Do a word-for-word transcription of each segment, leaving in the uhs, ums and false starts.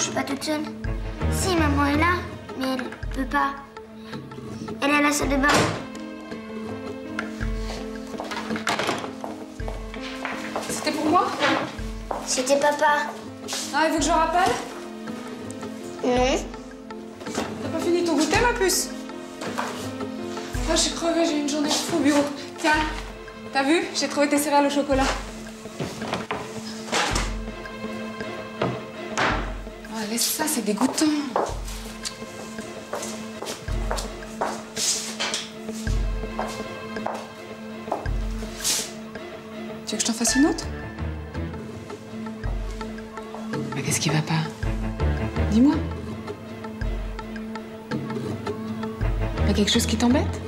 suis pas toute seule. Si, maman est là, mais elle peut pas. Elle est à la salle de bain. C'était pour moi? C'était papa. Ah, il veut que je rappelle? Non. T'as pas fini ton goûter, ma puce? Ah, je suis crevée, j'ai eu une journée de fou au bureau. Tiens, t'as vu? J'ai trouvé tes céréales au chocolat. Ah, laisse ça, c'est dégoûtant. Tu veux que je t'en fasse une autre? Mais qu'est-ce qui va pas? Dis-moi. Y a quelque chose qui t'embête?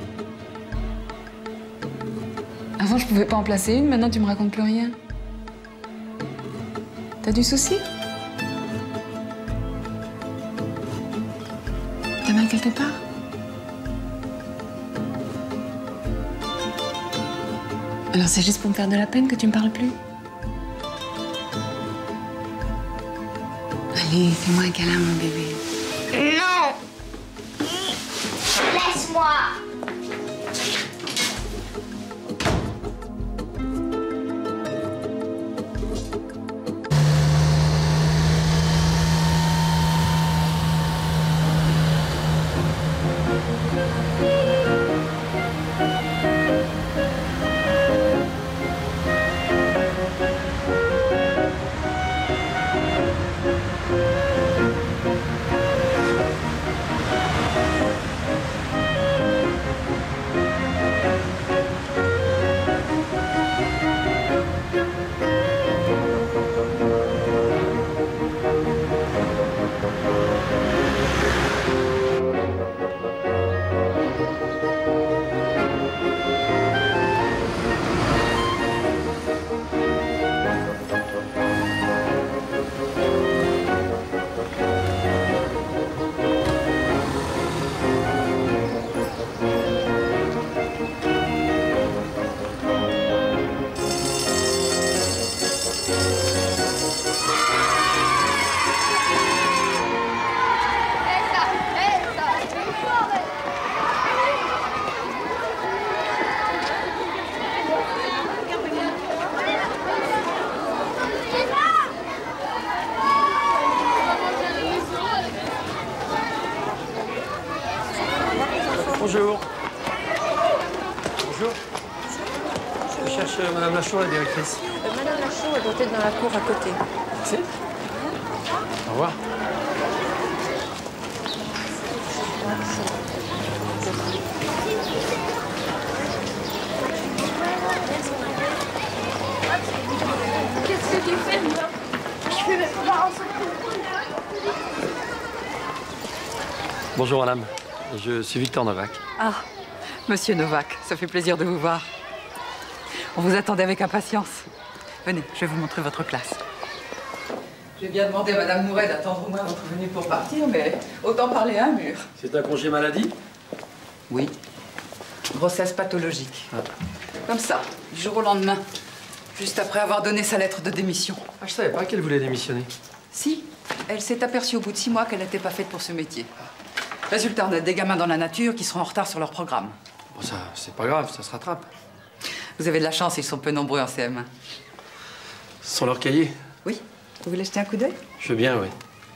Avant, je pouvais pas en placer une, maintenant tu me racontes plus rien. T'as du souci? T'as mal quelque part? Alors c'est juste pour me faire de la peine que tu me parles plus? Allez, fais-moi un câlin, mon bébé. Non. Laisse-moi. Bonjour. Bonjour. Je cherche euh, Madame Lachaud, la directrice. Euh, Madame Lachaud, elle doit être dans la cour à côté. Merci. Au revoir. Qu'est-ce que tu fais, moi? Je fais mes parents. Bonjour Madame. Je suis Victor Novak. Ah, Monsieur Novak, ça fait plaisir de vous voir. On vous attendait avec impatience. Venez, je vais vous montrer votre classe. J'ai bien demandé à Madame Mouret d'attendre au moins votre venue pour partir, mais autant parler à un mur. C'est un congé maladie? Oui. Grossesse pathologique. Ah. Comme ça, du jour au lendemain. Juste après avoir donné sa lettre de démission. Ah, je savais pas qu'elle voulait démissionner. Si, elle s'est aperçue au bout de six mois qu'elle n'était pas faite pour ce métier. Résultat, on a des gamins dans la nature qui seront en retard sur leur programme. Bon, ça, c'est pas grave, ça se rattrape. Vous avez de la chance, ils sont peu nombreux en C M un. Sans leur cahier? Oui. Vous voulez jeter un coup d'œil? Je veux bien, oui.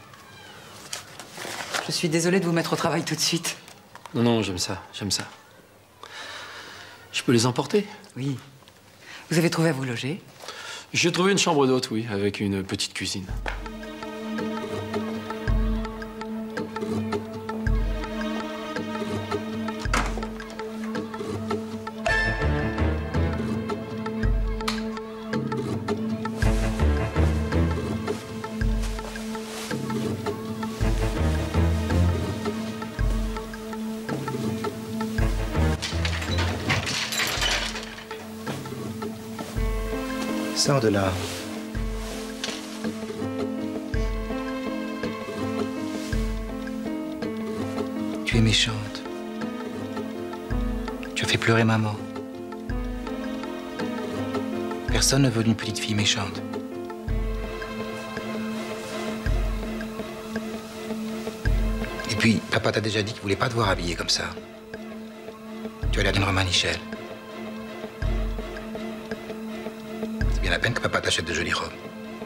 Je suis désolée de vous mettre au travail tout de suite. Non, non, j'aime ça, j'aime ça. Je peux les emporter? Oui. Vous avez trouvé à vous loger? J'ai trouvé une chambre d'hôte, oui, avec une petite cuisine. Sors de là. Tu es méchante. Tu as fait pleurer maman. Personne ne veut d'une petite fille méchante. puis, papa t'a déjà dit qu'il voulait pas te voir habillée comme ça. Tu as l'air d'une romanichelle. C'est bien la peine que papa t'achète de jolies robes.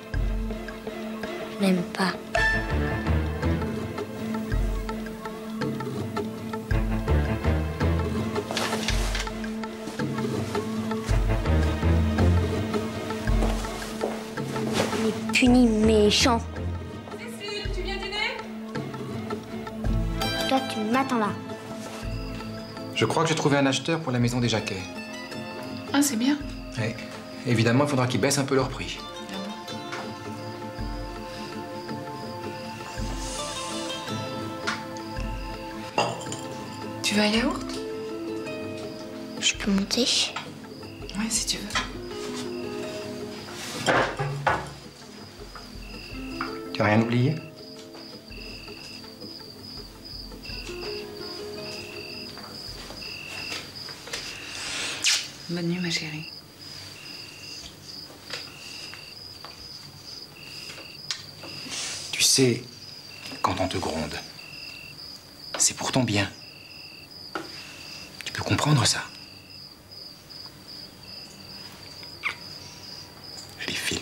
Je n'aime pas. Les punis méchants. Cécile, tu viens dîner? Toi, tu m'attends là. Je crois que j'ai trouvé un acheteur pour la maison des Jacquet. Ah, c'est bien. Oui. Évidemment, il faudra qu'ils baissent un peu leur prix. Tu veux un yaourt? Je peux monter? Ouais, si tu veux. Tu as rien oublié? Bonne nuit, ma chérie. Tu sais, quand on te gronde, c'est pour ton bien. Tu peux comprendre ça? Jolie fille.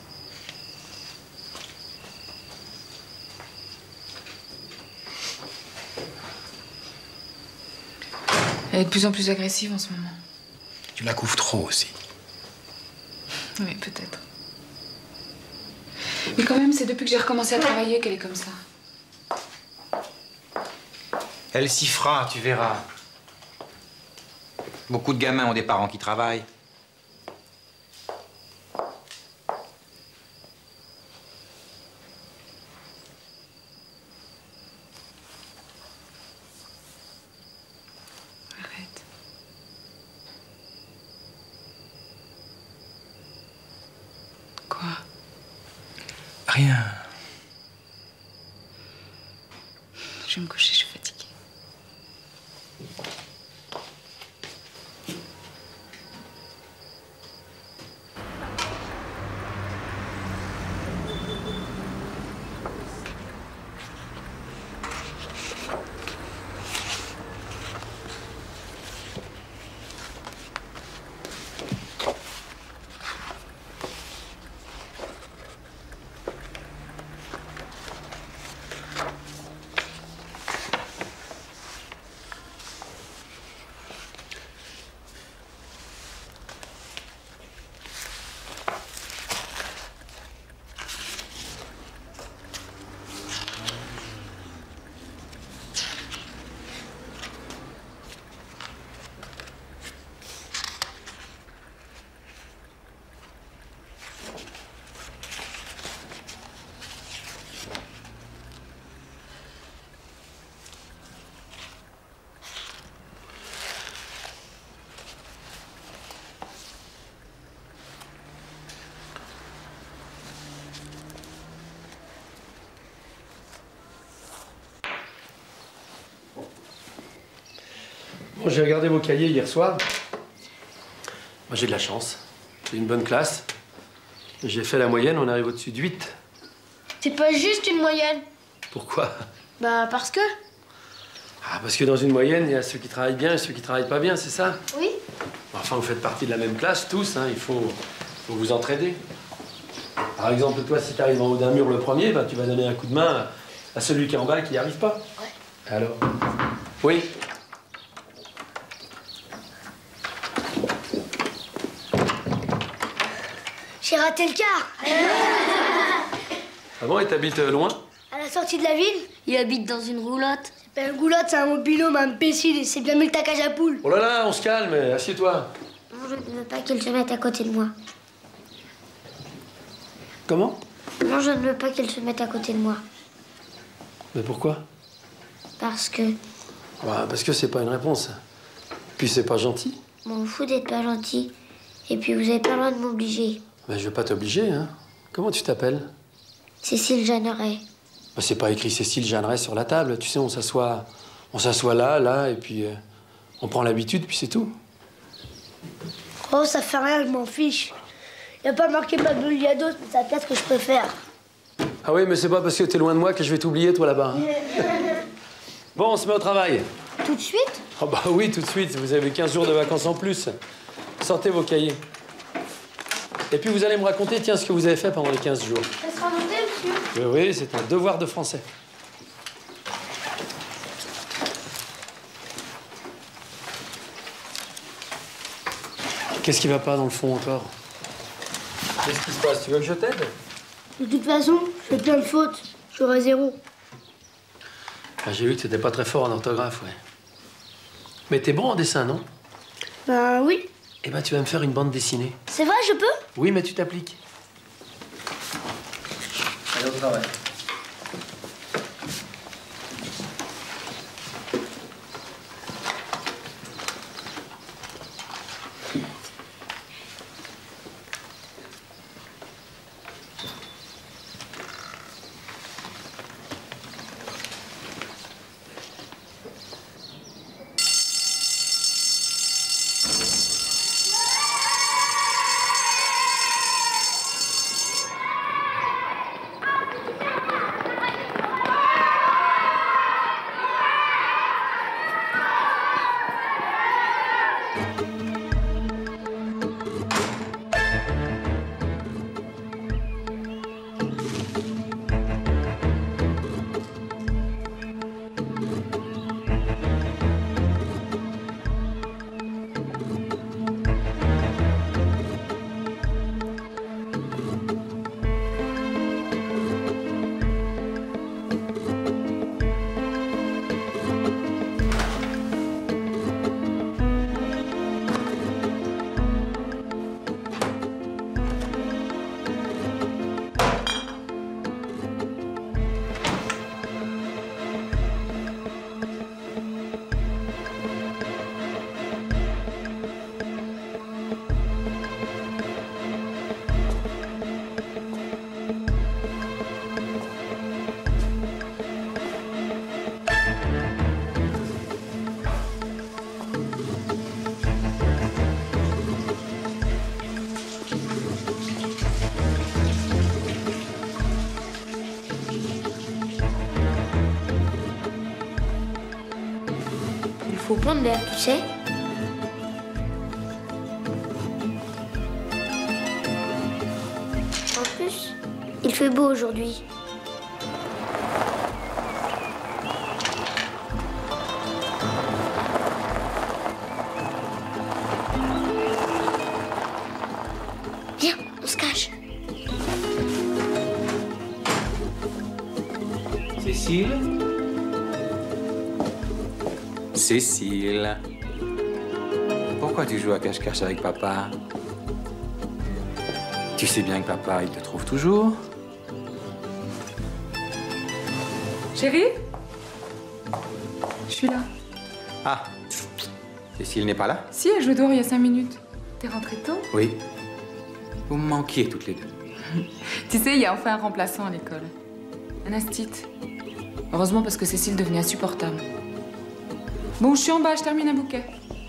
Elle est de plus en plus agressive en ce moment. Tu la couvres trop aussi. Oui, peut-être. Mais quand même, c'est depuis que j'ai recommencé à travailler qu'elle est comme ça. Elle s'y fera, tu verras. Beaucoup de gamins ont des parents qui travaillent. Arrête. Quoi? Rien. Je vais me coucher, je suis fatiguée. Bon, j'ai regardé vos cahiers hier soir. Moi, j'ai de la chance. J'ai une bonne classe. J'ai fait la moyenne, on arrive au-dessus de huit. C'est pas juste une moyenne. Pourquoi? Bah, parce que. Ah, parce que dans une moyenne, il y a ceux qui travaillent bien et ceux qui travaillent pas bien, c'est ça? Oui. Enfin, vous faites partie de la même classe, tous, hein. Il faut, faut vous entraider. Par exemple, toi, si tu arrives en haut d'un mur le premier, bah, tu vas donner un coup de main à celui qui est en bas et qui n'y arrive pas. Ouais. Alors? Oui? J'ai raté le car. Ah bon, et t'habites euh, loin? À la sortie de la ville, il habite dans une roulotte. C'est pas une roulotte, c'est un mobilhome imbécile et c'est bien mieux que ta cage à poules. Oh là là, on se calme, assieds-toi. Non, je ne veux pas qu'elle se mette à côté de moi. Comment? Non, je ne veux pas qu'elle se mette à côté de moi. Mais pourquoi? Parce que Bah, parce que c'est pas une réponse. Puis c'est pas gentil. m'en fous d'être pas gentil. Et puis vous avez pas le droit de m'obliger. Mais je vais pas t'obliger, hein. Comment tu t'appelles? Cécile Jeanneret. Bah, c'est pas écrit Cécile Jeanneret sur la table. Tu sais, on s'assoit, on s'assoit là, là, et puis euh, on prend l'habitude, puis c'est tout. Oh, ça fait rien, je m'en fiche. Y a pas marqué Pablo Liados, mais c'est la place que je préfère. Ah oui, mais c'est pas parce que t'es loin de moi que je vais t'oublier, toi, là-bas. Hein. Bon, on se met au travail. Tout de suite? Oh bah oui, tout de suite. Vous avez quinze jours de vacances en plus. Sortez vos cahiers. Et puis vous allez me raconter, tiens, ce que vous avez fait pendant les quinze jours. Ça sera noté, monsieur? Oui, oui, c'est un devoir de français. Qu'est-ce qui va pas dans le fond encore? Qu'est-ce qui se passe? Tu veux que je t'aide? De toute façon, je fais plein de fautes. J'aurai zéro. Ah, j'ai vu que t'étais pas très fort en orthographe, ouais. Mais t'es bon en dessin, non? Ben oui. Eh ben, tu vas me faire une bande dessinée. C'est vrai, je peux? Oui, mais tu t'appliques. Allez au travail. Il faut prendre l'air, tu sais. En plus, il fait beau aujourd'hui. Viens, on se cache. Cécile? Cécile, pourquoi tu joues à cache-cache avec papa? Tu sais bien que papa, il te trouve toujours. Chérie? Je suis là. Ah, Cécile n'est pas là? Si, elle joue dehors il y a cinq minutes. T'es rentrée tôt? Oui. Vous me manquiez toutes les deux. Tu sais, il y a enfin un remplaçant à l'école. Un astit. Heureusement parce que Cécile devenait insupportable. Bon, je suis en bas, je termine un bouquet.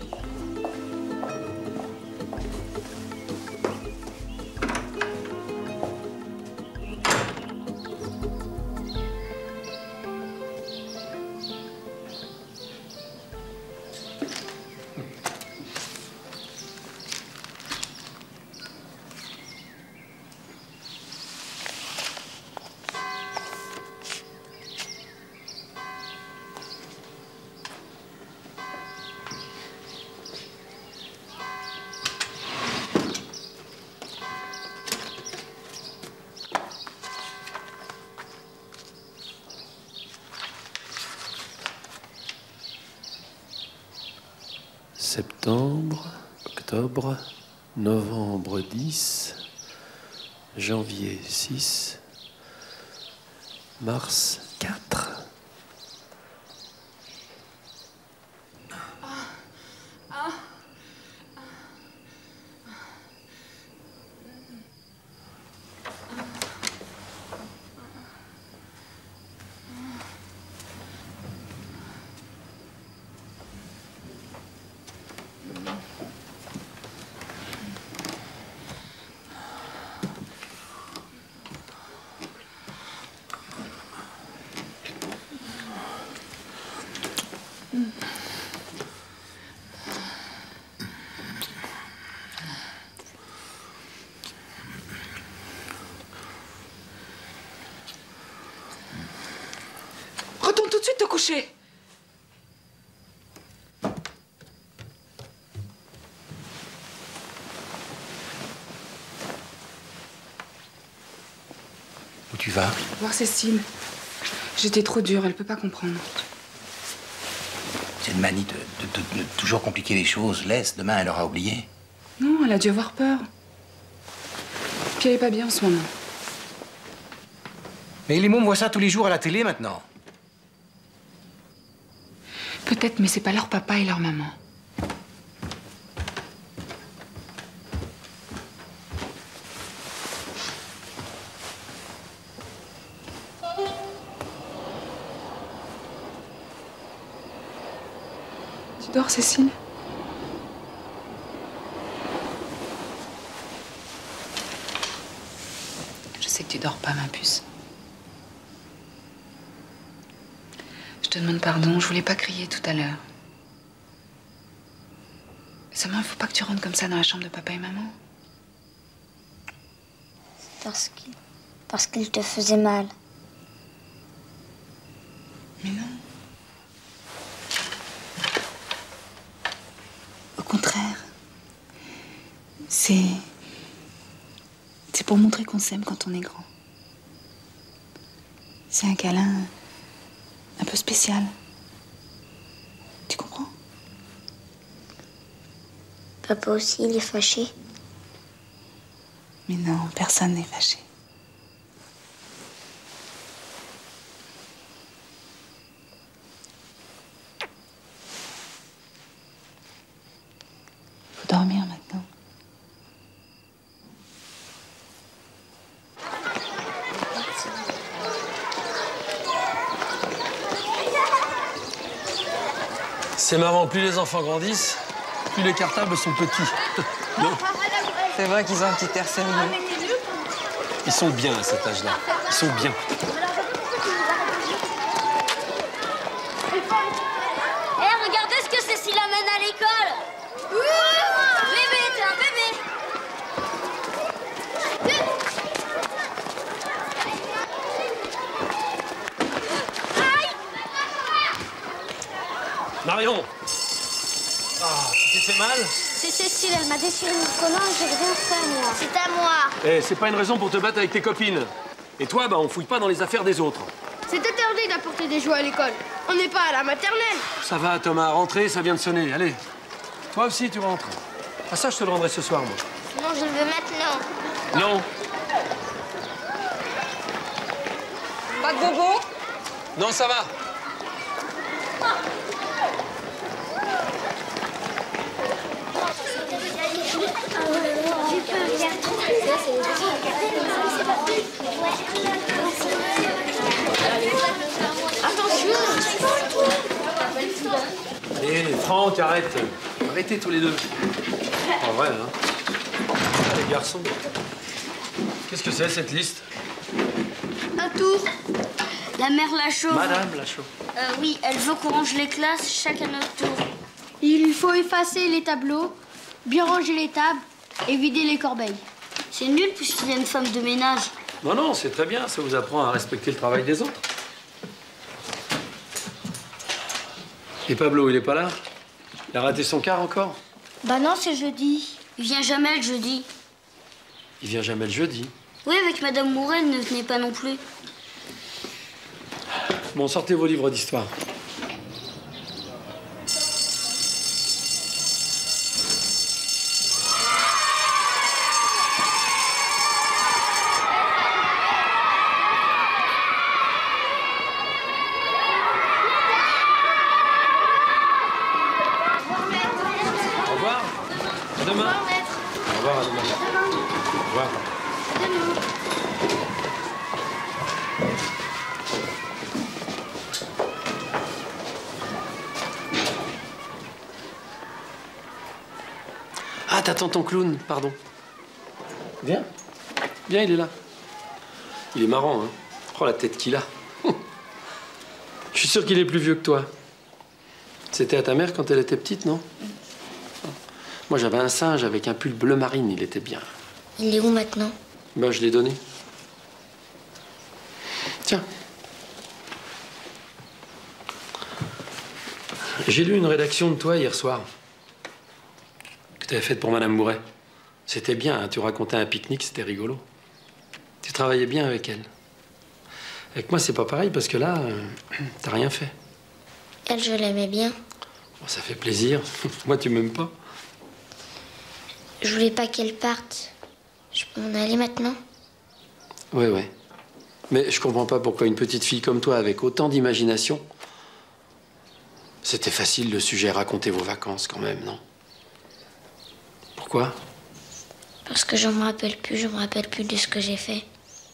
Septembre, octobre, novembre dix, janvier six, mars quatre. Mm. Retourne tout de suite te coucher. Où tu vas? Voir Cécile. J'étais trop dure, elle peut pas comprendre. C'est une manie de, de- de- de toujours compliquer les choses. Laisse, demain elle aura oublié. Non, elle a dû avoir peur. Puis elle est pas bien en ce moment. Mais les mômes voient ça tous les jours à la télé maintenant. Peut-être, mais c'est pas leur papa et leur maman. Tu dors, Cécile? Je sais que tu dors pas, ma puce. Je te demande pardon, je voulais pas crier tout à l'heure. Seulement, il faut pas que tu rentres comme ça dans la chambre de papa et maman. C'est parce qu'il... parce qu'il te faisait mal. Mais non. Au contraire. C'est... C'est pour montrer qu'on s'aime quand on est grand. C'est un câlin un peu spécial. Tu comprends? Papa aussi, il est fâché. Mais non, personne n'est fâché. Faut dormir maintenant. C'est marrant, plus les enfants grandissent, plus les cartables sont petits. Non? C'est vrai qu'ils ont un petit air sérieux. Ils sont bien à cet âge-là. Ils sont bien. Eh, regardez ce que Cécile amène à l'école. Bébé, t'es un bébé. Marion! Ah, tu t'es fait mal? C'est Cécile, elle m'a déchiré mon collant et j'ai rien fait, moi. C'est à moi. Eh, c'est pas une raison pour te battre avec tes copines. Et toi, bah, on fouille pas dans les affaires des autres. C'est interdit d'apporter des jouets à l'école. On n'est pas à la maternelle. Ça va, Thomas, rentrez, ça vient de sonner. Allez. Toi aussi, tu rentres. Ah, ça, je te le rendrai ce soir, moi. Non, je le veux maintenant. Non. Pas de bobo? Non, ça va. Allez, Franck, arrête. Arrêtez tous les deux. En vrai, hein. Ah, les garçons. Qu'est-ce que c'est, cette liste? Un tour. La mère Lachaud. Madame Lachaud. Euh, oui, elle veut qu'on range les classes chacun notre tour. Il faut effacer les tableaux, bien ranger les tables et vider les corbeilles. C'est nul puisqu'il y a une femme de ménage. Non, non, c'est très bien. Ça vous apprend à respecter le travail des autres. Et Pablo, il est pas là? Il a raté son quart encore? Bah non, c'est jeudi. Il vient jamais le jeudi. Il vient jamais le jeudi. Oui, avec Madame Mouret, elle ne venait pas non plus. Bon, sortez vos livres d'histoire. Au revoir. À demain. Au revoir, à demain. Au revoir. Ah, t'attends ton clown, pardon. Viens. Viens, il est là. Il est marrant, hein. Oh, la tête qu'il a. Je suis sûr qu'il est plus vieux que toi. C'était à ta mère quand elle était petite, non? Moi, j'avais un singe avec un pull bleu marine, il était bien. Il est où maintenant? Ben, je l'ai donné. Tiens. J'ai lu une rédaction de toi hier soir. Que tu avais faite pour Madame Mouret. C'était bien, hein, tu racontais un pique-nique, c'était rigolo. Tu travaillais bien avec elle. Avec moi, c'est pas pareil, parce que là, euh, t'as rien fait. Elle, je l'aimais bien. Bon, ça fait plaisir. Moi, tu m'aimes pas. Je voulais pas qu'elle parte. Je peux m'en aller maintenant? Ouais, ouais. Mais je comprends pas pourquoi une petite fille comme toi, avec autant d'imagination... C'était facile, le sujet, raconter vos vacances, quand même, non? Pourquoi? Parce que je me rappelle plus, je me rappelle plus de ce que j'ai fait.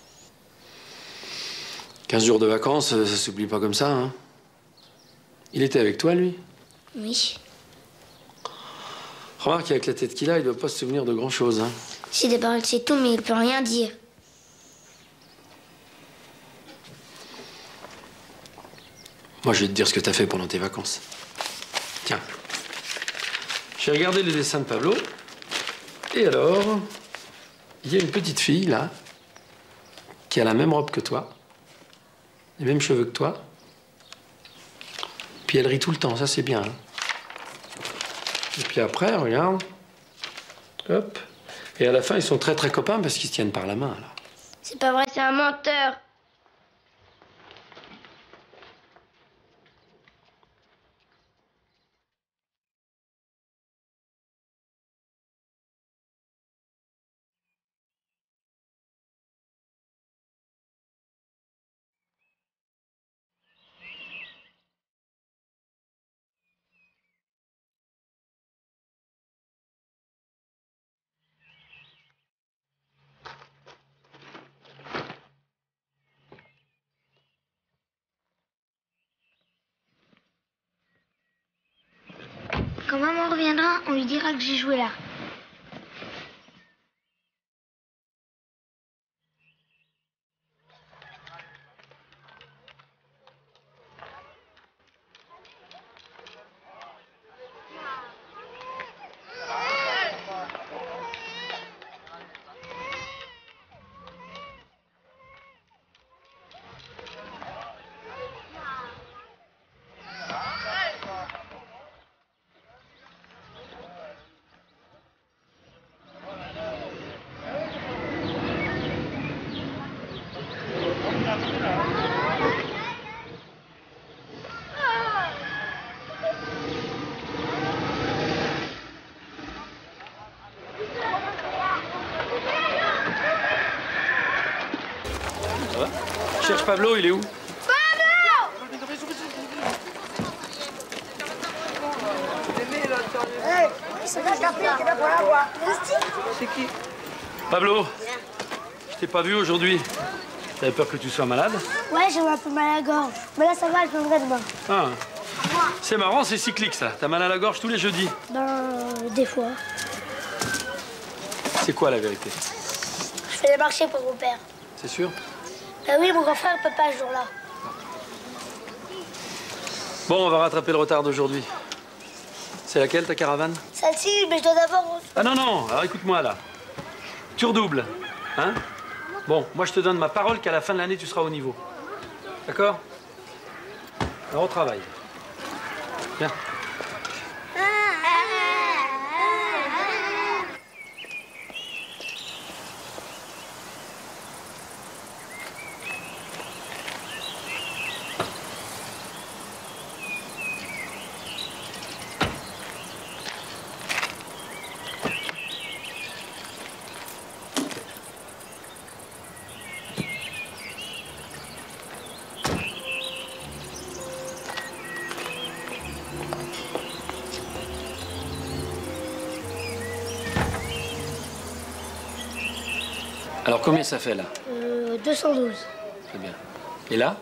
quinze jours de vacances, ça s'oublie pas comme ça, hein? Il était avec toi, lui? Oui. Remarque qu'avec la tête qu'il a, il doit pas se souvenir de grand-chose, hein? C'est des paroles, c'est tout, mais il peut rien dire. Moi, je vais te dire ce que t'as fait pendant tes vacances. Tiens. J'ai regardé les dessins de Pablo. Et alors, il y a une petite fille, là, qui a la même robe que toi, les mêmes cheveux que toi. Puis elle rit tout le temps, ça c'est bien. Hein. Et puis après, regarde. Hop. Et à la fin, ils sont très très copains parce qu'ils se tiennent par la main, là. C'est pas vrai, c'est un menteur. Quand maman reviendra, on lui dira que j'ai joué là. Cherche Pablo, il est où? C'est qui? Pablo, je t'ai pas vu aujourd'hui. T'avais peur que tu sois malade? Ouais, j'ai un peu mal à la gorge. Mais là, ça va, je viendrai demain. Ah. C'est marrant, c'est cyclique, ça. T'as mal à la gorge tous les jeudis? Ben, des fois. C'est quoi la vérité? Je fais les marchés pour mon père. C'est sûr? Ben oui, mon grand frère peut pas ce jour-là. Bon, on va rattraper le retard d'aujourd'hui. C'est laquelle, ta caravane? Celle-ci, mais je dois d'abord... Ah non, non, alors écoute-moi, là. Tu redoubles, hein? Bon, moi, je te donne ma parole qu'à la fin de l'année, tu seras au niveau. D'accord? Alors, au travail. Viens. Alors, combien ça fait, là? Euh, deux cent douze. Très bien. Et là?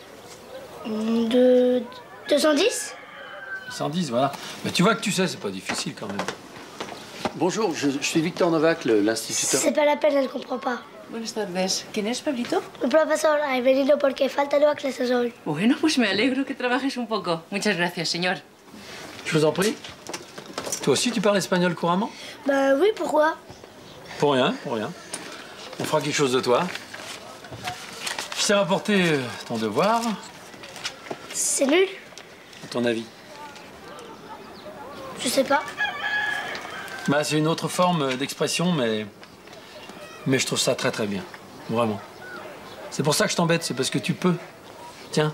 De... deux cent dix? cent dix, voilà. Mais tu vois que tu sais, c'est pas difficile, quand même. Bonjour, je, je suis Victor Novak, l'instituteur. C'est pas la peine, elle comprend pas. Buenas tardes. ¿Quién es, Pablito? Un profesor ha venido porque falta nueva clase hoy. Bueno, pues me alegro que trabajes un poco. Muchas gracias, señor. Je vous en prie. Toi aussi, tu parles espagnol couramment? Bah oui, pourquoi? Pour rien, pour rien. On fera quelque chose de toi. Je t'ai rapporté ton devoir. C'est nul? À ton avis? Je sais pas. Bah, c'est une autre forme d'expression, mais... Mais je trouve ça très très bien. Vraiment. C'est pour ça que je t'embête, c'est parce que tu peux. Tiens.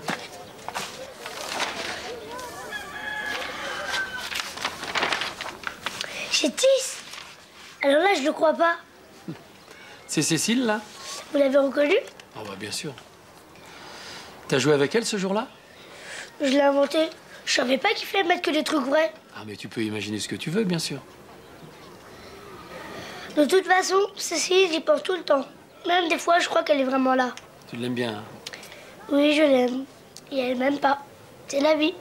C'est Tis. Alors là, je le crois pas. C'est Cécile, là? Vous l'avez reconnue? Oh bah bien sûr. T'as joué avec elle ce jour-là? Je l'ai inventé. Je savais pas qu'il fallait mettre que des trucs vrais. Ah mais tu peux imaginer ce que tu veux, bien sûr. De toute façon, Cécile, j'y pense tout le temps. Même des fois, je crois qu'elle est vraiment là. Tu l'aimes bien, hein? Oui, je l'aime. Et elle m'aime pas. C'est la vie.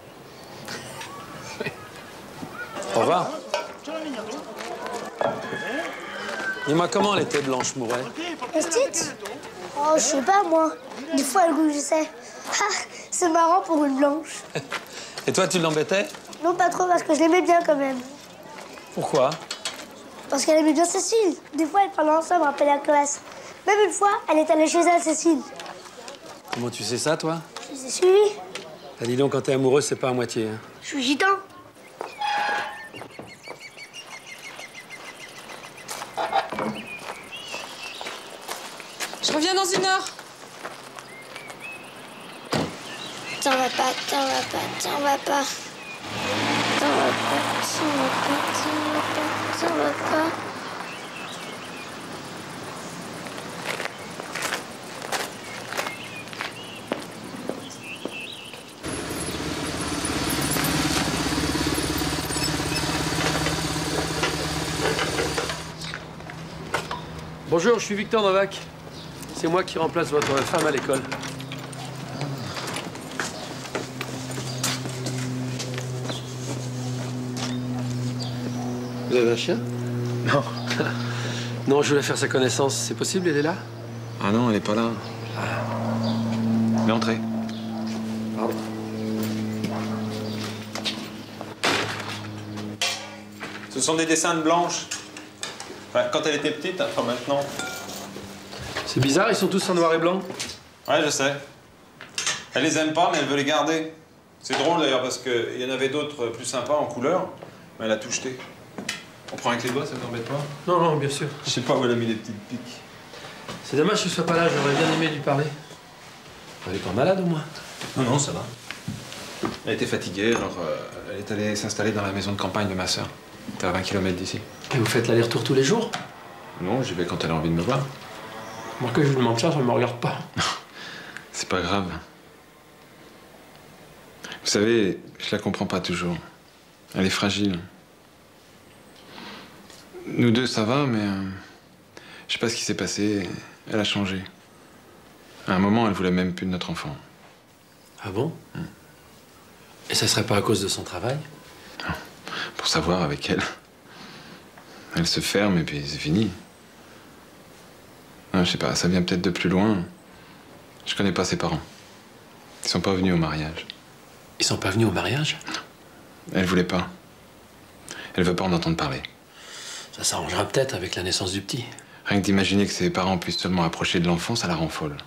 Au revoir. Dis-moi, comment elle était, Blanche Mouret? Petite? Oh, je sais pas, moi. Des fois, elle rougissait. Ah, c'est marrant pour une blanche. Et toi, tu l'embêtais? Non, pas trop, parce que je l'aimais bien quand même. Pourquoi? Parce qu'elle aimait bien Cécile. Des fois, elles parlaient ensemble après la classe. Même une fois, elle est allée chez elle, Cécile. Comment tu sais ça, toi? Je les ai suivis. Ah, dis donc, quand t'es amoureux, c'est pas à moitié, hein. Je suis gitan. Je reviens dans une heure. T'en vas pas, t'en vas pas, t'en vas pas. T'en vas pas, t'en vas pas, t'en vas pas, t'en vas pas. Bonjour, je suis Victor Novak. C'est moi qui remplace votre femme à l'école. Vous avez un chien? Non. Non, je voulais faire sa connaissance. C'est possible, elle est là? Ah non, elle est pas là. Mais entrez. Pardon. Ce sont des dessins de Blanche. Enfin, quand elle était petite, enfin maintenant. C'est bizarre, ils sont tous en noir et blanc. Ouais, je sais. Elle les aime pas, mais elle veut les garder. C'est drôle d'ailleurs, parce qu'il y en avait d'autres plus sympas en couleur, mais elle a tout jeté. On prend avec les doigts, ça t'embête pas? Non, non, bien sûr. Je sais pas où elle a mis les petites piques. C'est dommage qu'il soit pas là, j'aurais bien aimé lui parler. Elle est pas malade au moins? Non, non, ça va. Elle était fatiguée, alors euh, elle est allée s'installer dans la maison de campagne de ma sœur. T'es à vingt kilomètres d'ici. Et vous faites l'aller-retour tous les jours? Non, j'y vais quand elle a envie de me voir. Moi, que je lui demande ça, ça me regarde pas. C'est pas grave. Vous savez, je la comprends pas toujours. Elle est fragile. Nous deux, ça va, mais... Euh, je sais pas ce qui s'est passé. Elle a changé. À un moment, elle voulait même plus de notre enfant. Ah bon? mm. Et ça serait pas à cause de son travail? Non. Pour savoir avec elle. Elle se ferme et puis c'est fini. Non, je sais pas, ça vient peut-être de plus loin. Je connais pas ses parents. Ils sont pas venus au mariage. Ils sont pas venus au mariage? Non. Elle voulait pas. Elle veut pas en entendre parler. Ça s'arrangera peut-être avec la naissance du petit. Rien que d'imaginer que ses parents puissent seulement approcher de l'enfant, ça la rend folle.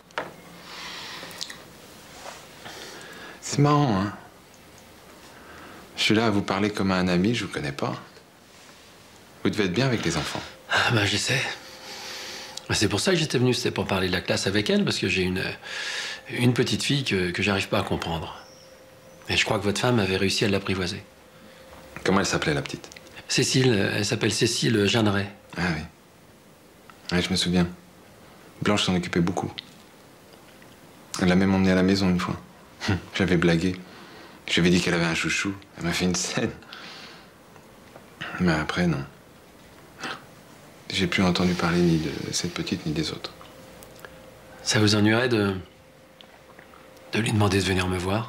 C'est marrant, hein? Je suis là à vous parler comme à un ami, je vous connais pas. Vous devez être bien avec les enfants. Ah bah j'essaie. C'est pour ça que j'étais venu, c'était pour parler de la classe avec elle, parce que j'ai une, une petite fille que, que j'arrive pas à comprendre. Et je crois que votre femme avait réussi à l'apprivoiser. Comment elle s'appelait, la petite? Cécile, elle s'appelle Cécile Jeanneret. Ah oui. Oui, je me souviens. Blanche s'en occupait beaucoup. Elle l'a même emmenée à la maison une fois. J'avais blagué. Je lui avais dit qu'elle avait un chouchou. Elle m'a fait une scène. Mais après, non. J'ai plus entendu parler ni de cette petite ni des autres. Ça vous ennuierait de... de lui demander de venir me voir?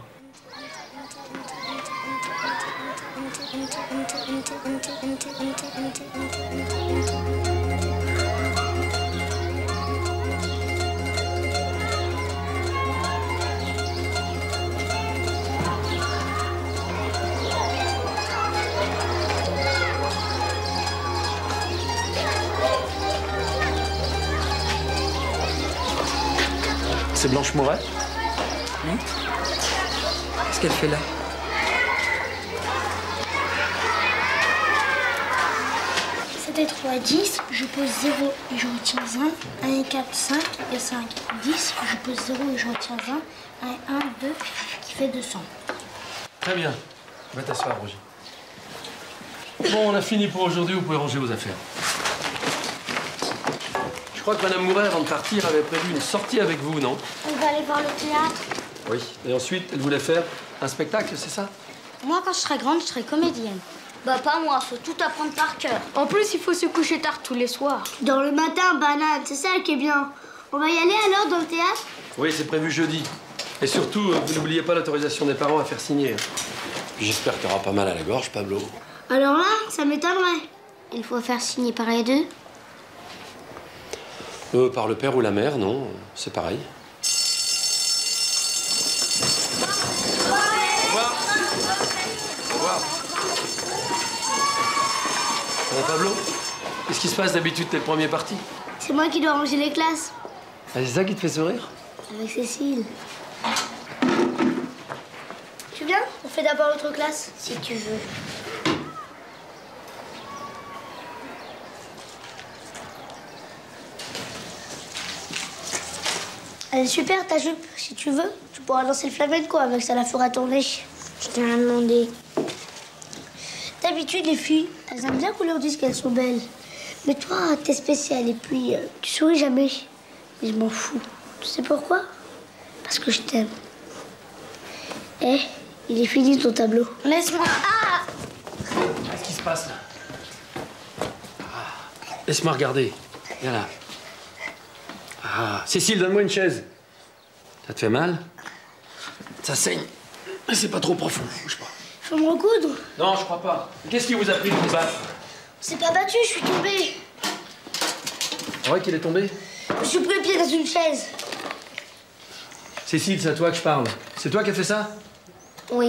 c'est Blanche Mouret? Oui. Qu'est-ce qu'elle fait là? sept et trois, dix, je pose zéro et je retiens un. un et quatre, cinq et cinq, dix, je pose zéro et je retiens un. un et un, deux, qui fait deux cents. Très bien. Va t'asseoir, Roger. Bon, on a fini pour aujourd'hui, vous pouvez ranger vos affaires. Je crois que Madame Mouret, avant de partir, avait prévu une sortie avec vous, non? On va aller voir le théâtre. Oui. Et ensuite, elle voulait faire un spectacle, c'est ça? Moi, quand je serai grande, je serai comédienne. Bah, pas moi, faut tout apprendre par cœur. En plus, il faut se coucher tard tous les soirs. Dans le matin, banane, c'est ça qui est bien. On va y aller alors dans le théâtre? Oui, c'est prévu jeudi. Et surtout, vous n'oubliez pas l'autorisation des parents à faire signer. J'espère qu'il n'y aura pas mal à la gorge, Pablo. Alors là, ça m'étonnerait. Il faut faire signer par les deux. Euh, par le père ou la mère, non, c'est pareil. Au revoir. Au revoir. Bon, Pablo, qu'est-ce qui se passe d'habitude, t'es le premier parti? C'est moi qui dois ranger les classes. Ah, c'est ça qui te fait sourire? Avec Cécile. Tu viens? On fait d'abord l'autre classe. Si tu veux. Elle est super ta jupe. Si tu veux, tu pourras danser le flamenco avec, ça la fera tourner. Je t'ai rien demandé. D'habitude, les filles, elles aiment bien qu'on leur dise qu'elles sont belles. Mais toi, t'es spéciale et puis euh, tu souris jamais. Mais je m'en fous. Tu sais pourquoi? Parce que je t'aime. Eh, il est fini ton tableau. Laisse-moi. Ah! Qu'est-ce qui se passe là? Ah. Laisse-moi regarder. Viens là. Ah, Cécile, donne-moi une chaise. Ça te fait mal? Ça saigne. Mais c'est pas trop profond, bouge pas. Faut me recoudre? Non, je crois pas. Qu'est-ce qui vous a pris de vous battre? C'est pas battu, je suis tombée. C'est vrai qu'il est tombé? Je me suis pris le pied dans une chaise. Cécile, c'est à toi que je parle. C'est toi qui as fait ça? Oui,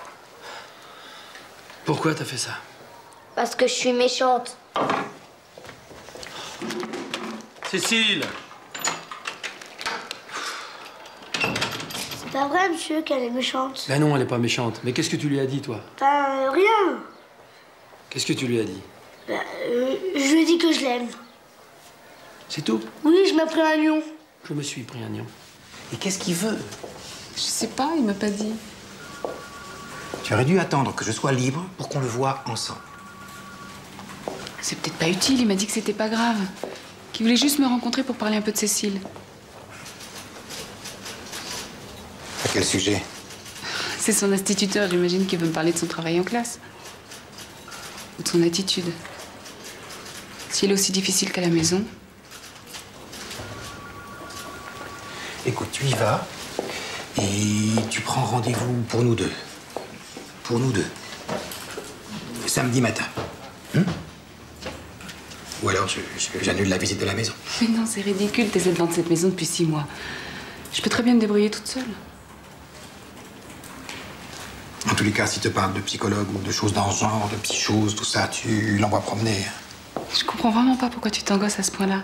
Pourquoi t'as fait ça? parce que je suis méchante. Cécile! C'est pas vrai, monsieur, qu'elle est méchante. Ben non, elle est pas méchante. Mais qu'est-ce que tu lui as dit, toi? Ben, euh, rien. Qu'est-ce que tu lui as dit? Ben, euh, je lui ai dit que je l'aime. C'est tout? Oui, je m'ai pris un lion. Je me suis pris un lion. Et qu'est-ce qu'il veut? Je sais pas, il m'a pas dit. Tu aurais dû attendre que je sois libre pour qu'on le voie ensemble. C'est peut-être pas utile, il m'a dit que c'était pas grave. Qu'il voulait juste me rencontrer pour parler un peu de Cécile. À quel sujet? C'est son instituteur, j'imagine qu'il veut me parler de son travail en classe. Ou de son attitude. Si elle est aussi difficile qu'à la maison. Écoute, tu y vas et tu prends rendez-vous pour nous deux. Pour nous deux. Samedi matin. Hum? Ou alors je- je- j'annule la visite de la maison. Mais non, c'est ridicule, t'essaies de vendre cette maison depuis six mois. Je peux très bien me débrouiller toute seule. En tous les cas, s'il te parle de psychologue ou de choses dans ce genre, de petites choses, tout ça, tu l'envoies promener. Je comprends vraiment pas pourquoi tu t'angoisses à ce point-là.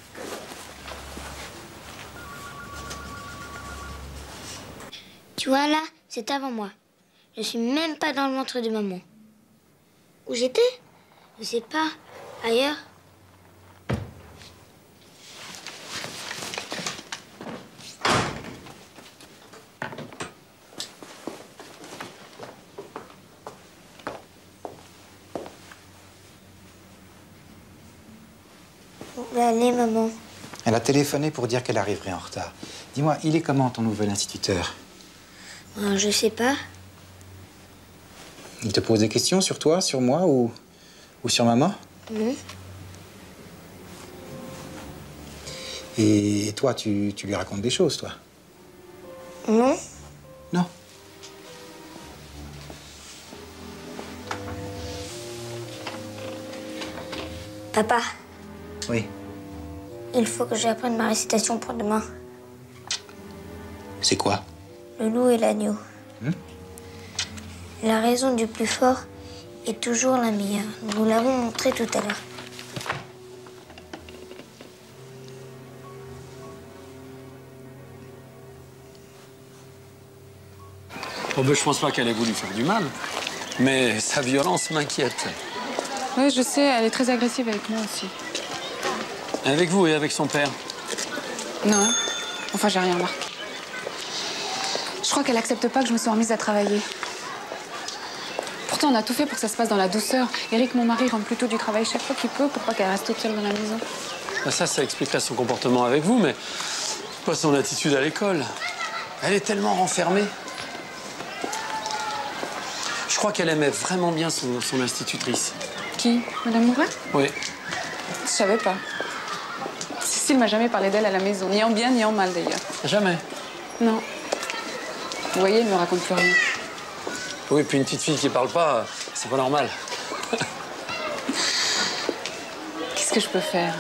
Tu vois là, c'est avant moi. Je suis même pas dans le ventre de maman. Où j'étais? Je sais pas. Ailleurs? Où va aller, maman? Elle a téléphoné pour dire qu'elle arriverait en retard. Dis-moi, il est comment ton nouvel instituteur? Euh, je sais pas. Il te pose des questions sur toi, sur moi ou, ou sur maman? Non. Et toi, tu, tu lui racontes des choses, toi? Non. Non. Papa, Oui. il faut que j'apprenne ma récitation pour demain. C'est quoi? Le loup et l'agneau. Hmm? La raison du plus fort est toujours la meilleure. Nous l'avons montré tout à l'heure. Oh ben, je pense pas qu'elle ait voulu faire du mal, mais sa violence m'inquiète. Oui, je sais, elle est très agressive avec moi aussi. Avec vous et avec son père? Non. Enfin, j'ai rien remarqué. Je crois qu'elle accepte pas que je me sois remise à travailler. Pourtant, on a tout fait pour que ça se passe dans la douceur. Eric, mon mari, rentre plutôt du travail chaque fois qu'il peut pour pas qu'elle reste toute seule dans la maison. Ça, ça expliquerait son comportement avec vous, mais pas son attitude à l'école. Elle est tellement renfermée. Je crois qu'elle aimait vraiment bien son, son institutrice. Qui? Madame Mouret? Oui. Je savais pas. Cécile m'a jamais parlé d'elle à la maison, ni en bien ni en mal d'ailleurs. Jamais? Non. Vous voyez, elle me raconte plus rien. Oui, puis une petite fille qui parle pas, c'est pas normal. Qu'est-ce que je peux faire?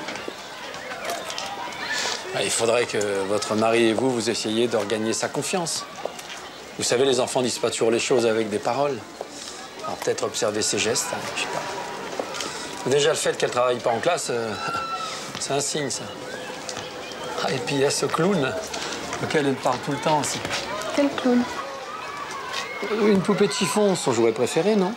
Il faudrait que votre mari et vous, vous essayiez de regagner sa confiance. Vous savez, les enfants disent pas toujours les choses avec des paroles. Alors peut-être observer ses gestes, hein, je sais pas. Déjà, le fait qu'elle travaille pas en classe, euh, c'est un signe, ça. Ah, et puis il y a ce clown auquel elle parle tout le temps aussi. Quel clown? Une poupée de chiffon, son jouet préféré, non?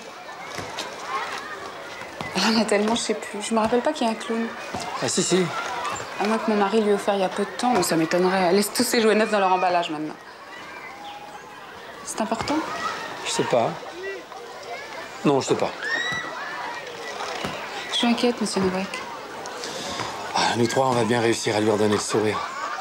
Elle en a tellement, je sais plus. Je me rappelle pas qu'il y a un clown. Ah si, si. À moins que mon mari lui ait offert il y a peu de temps, mais ça m'étonnerait. Elle laisse tous ses jouets neufs dans leur emballage maintenant. C'est important? Je sais pas. Non, je sais pas. Je suis inquiète, monsieur Novak. Ah, nous trois, on va bien réussir à lui redonner le sourire.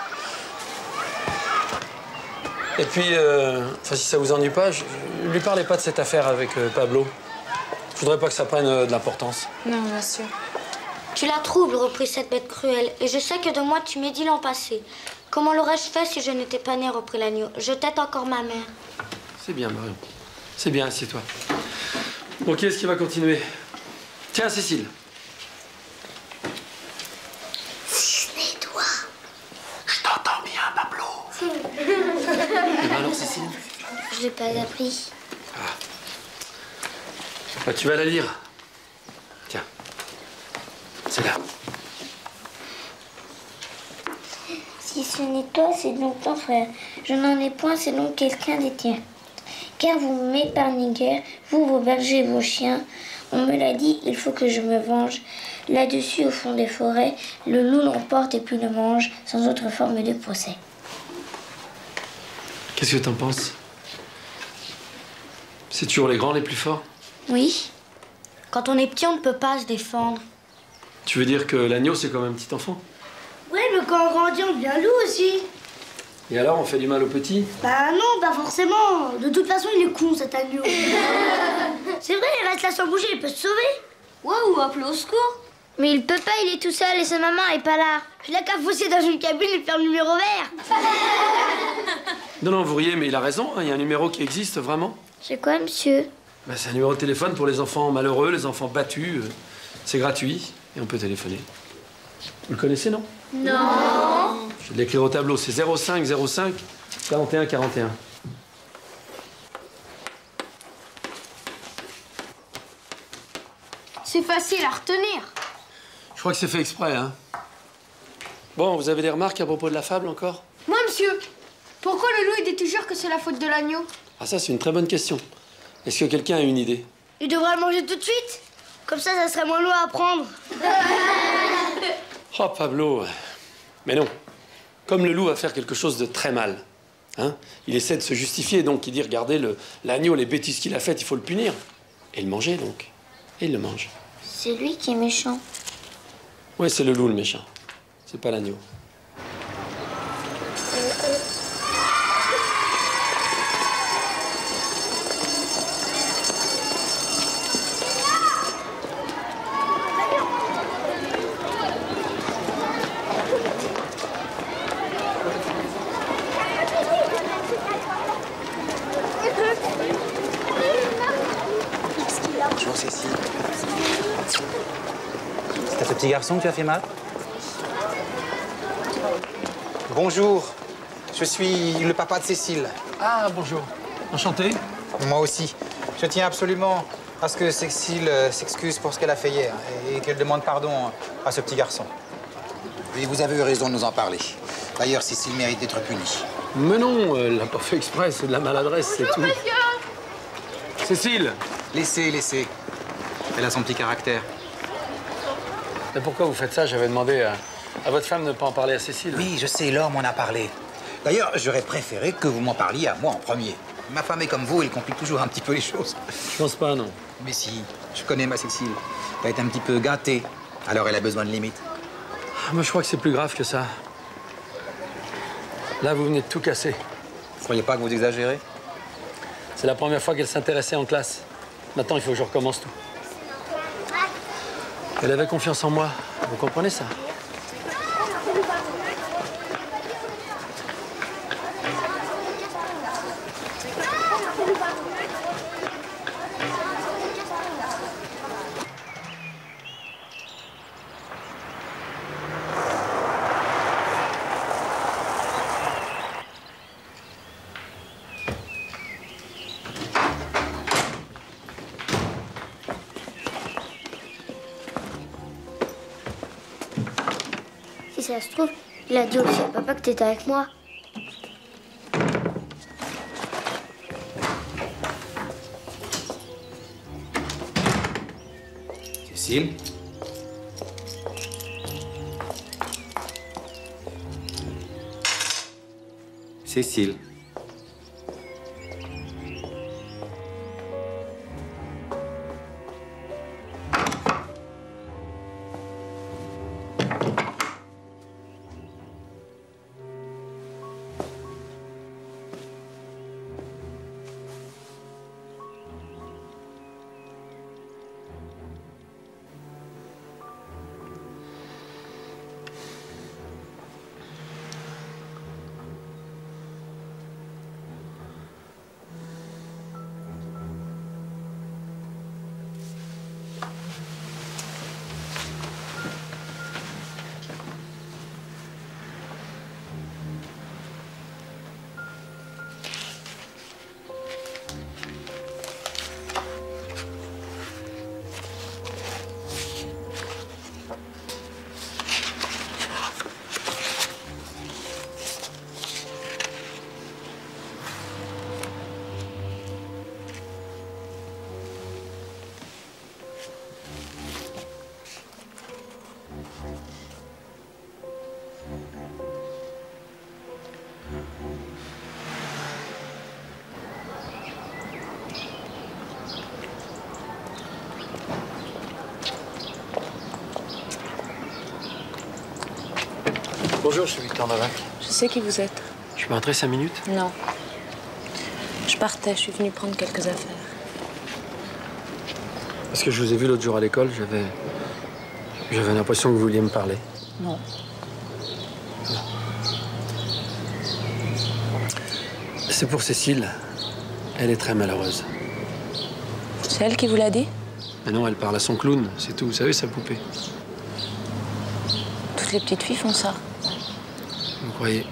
Et puis, euh, enfin, si ça vous ennuie pas, je, je lui parlez pas de cette affaire avec euh, Pablo. Je voudrais pas que ça prenne euh, de l'importance. Non, bien sûr. Tu la troubles, reprit cette bête cruelle, et je sais que de moi tu m'es dit l'an passé. Comment l'aurais-je fait si je n'étais pas née, reprit l'agneau. Je tête encore ma mère. C'est bien, Marion. C'est bien, assieds-toi. Bon, qui est-ce qui va continuer? Tiens, Cécile. Si ce n'est toi. Je t'entends bien, Pablo. Et ben alors, Cécile? Je l'ai pas appris. Ah. Bah, tu vas la lire. Tiens. C'est là. Si ce n'est toi, c'est donc ton frère. Je n'en ai point, c'est donc quelqu'un des tiens. Car vous ne m'épargnez guère, vous, vos bergers et vos chiens. On me l'a dit, il faut que je me venge. Là-dessus, au fond des forêts, le loup l'emporte et puis le mange, sans autre forme de procès. Qu'est-ce que t'en penses? C'est toujours les grands les plus forts? Oui. Quand on est petit, on ne peut pas se défendre. Tu veux dire que l'agneau, c'est comme un petit enfant? Ouais, mais quand on grandit, on devient loup aussi. Et alors, on fait du mal aux petits? Bah non, pas forcément. De toute façon, il est con, cet agneau. C'est vrai, il reste là sans bouger, il peut se sauver. Ouais, ou appeler au secours. Mais il peut pas, il est tout seul et sa maman est pas là. Je l'ai qu'à fousser dans une cabine et faire le numéro vert. Non, non, vous riez, mais il a raison. Il y a un numéro qui existe, vraiment. C'est quoi, monsieur? Bah, c'est un numéro de téléphone pour les enfants malheureux, les enfants battus. C'est gratuit et on peut téléphoner. Vous le connaissez, non? Non. Je vais l'écrire au tableau. C'est zéro cinq zéro cinq quarante et un quarante et un. C'est facile à retenir. Je crois que c'est fait exprès, hein. Bon, vous avez des remarques à propos de la fable, encore? Moi, monsieur, pourquoi le loup il dit toujours que c'est la faute de l'agneau? Ah, ça, c'est une très bonne question. Est-ce que quelqu'un a une idée? Il devrait le manger tout de suite. Comme ça, ça serait moins loin à prendre. Oh, Pablo. Mais non. Comme le loup va faire quelque chose de très mal, hein, il essaie de se justifier, donc il dit, regardez, le, l'agneau, les bêtises qu'il a faites, il faut le punir. Et le manger, donc. Et il le mange. C'est lui qui est méchant. Ouais, c'est le loup, le méchant. C'est pas l'agneau. Bonjour Cécile. C'est à ce petit garçon que tu as fait mal? Bonjour, je suis le papa de Cécile. Ah, bonjour. Enchanté. Moi aussi. Je tiens absolument à ce que Cécile s'excuse pour ce qu'elle a fait hier et qu'elle demande pardon à ce petit garçon. Oui, vous avez eu raison de nous en parler. D'ailleurs, Cécile mérite d'être punie. Mais non, elle l'a pas fait exprès, c'est de la maladresse, c'est tout. Cécile! Laissez, laissez. Elle a son petit caractère. Mais pourquoi vous faites ça? J'avais demandé à, à votre femme de ne pas en parler à Cécile. Oui, je sais, Laure m'en a parlé. D'ailleurs, j'aurais préféré que vous m'en parliez à moi en premier. Ma femme est comme vous, elle complique toujours un petit peu les choses. Je pense pas, non. Mais si, je connais ma Cécile. Elle est un petit peu gâtée, alors elle a besoin de limites. Moi, je crois que c'est plus grave que ça. Là, vous venez de tout casser. Vous croyez pas que vous exagérez? C'est la première fois qu'elle s'intéressait en classe. Maintenant, il faut que je recommence tout. Elle avait confiance en moi. Vous comprenez ça? Si ça se trouve, il a dit aussi à papa que t'étais avec moi. Cécile? Cécile. Bonjour, je suis Victor Novac. Je sais qui vous êtes. Je peux entrer cinq minutes? Non. Je partais, je suis venue prendre quelques affaires. Parce que je vous ai vu l'autre jour à l'école, j'avais... J'avais l'impression que vous vouliez me parler. Non. C'est pour Cécile. Elle est très malheureuse. C'est elle qui vous l'a dit? Mais non, elle parle à son clown, c'est tout. Vous savez, sa poupée. Toutes les petites filles font ça. Vous croyez?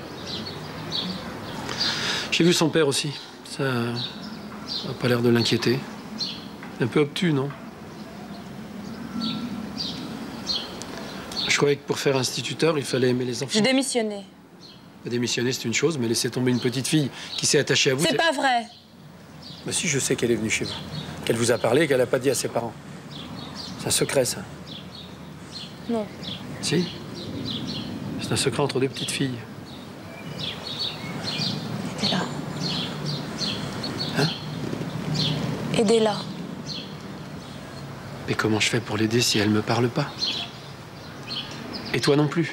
J'ai vu son père aussi. Ça n'a pas l'air de l'inquiéter. Un peu obtus, non? Je croyais que pour faire instituteur, il fallait aimer les enfants. J'ai démissionné. Démissionner, c'est une chose, mais laisser tomber une petite fille qui s'est attachée à vous... C'est pas vrai. Mais si, je sais qu'elle est venue chez vous. Qu'elle vous a parlé et qu'elle n'a pas dit à ses parents. C'est un secret, ça. Non. Si. C'est un secret entre deux petites filles. Aidez-la. Hein? Aidez-la. Mais comment je fais pour l'aider si elle me parle pas? Et toi non plus.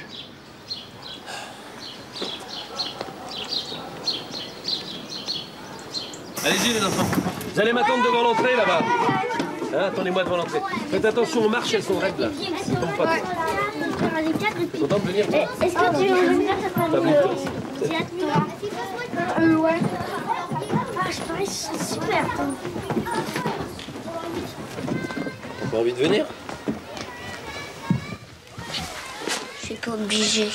Allez-y les enfants. Vous allez m'attendre devant l'entrée là-bas. Hein, attendez-moi devant l'entrée. Faites attention aux marches, elles sont raides là. Ne tombez pas. T'es content de venir? Est-ce que tu veux venir Euh, ouais. Ah, je parie, c'est super. T'as pas envie de venir? Je suis pas obligée.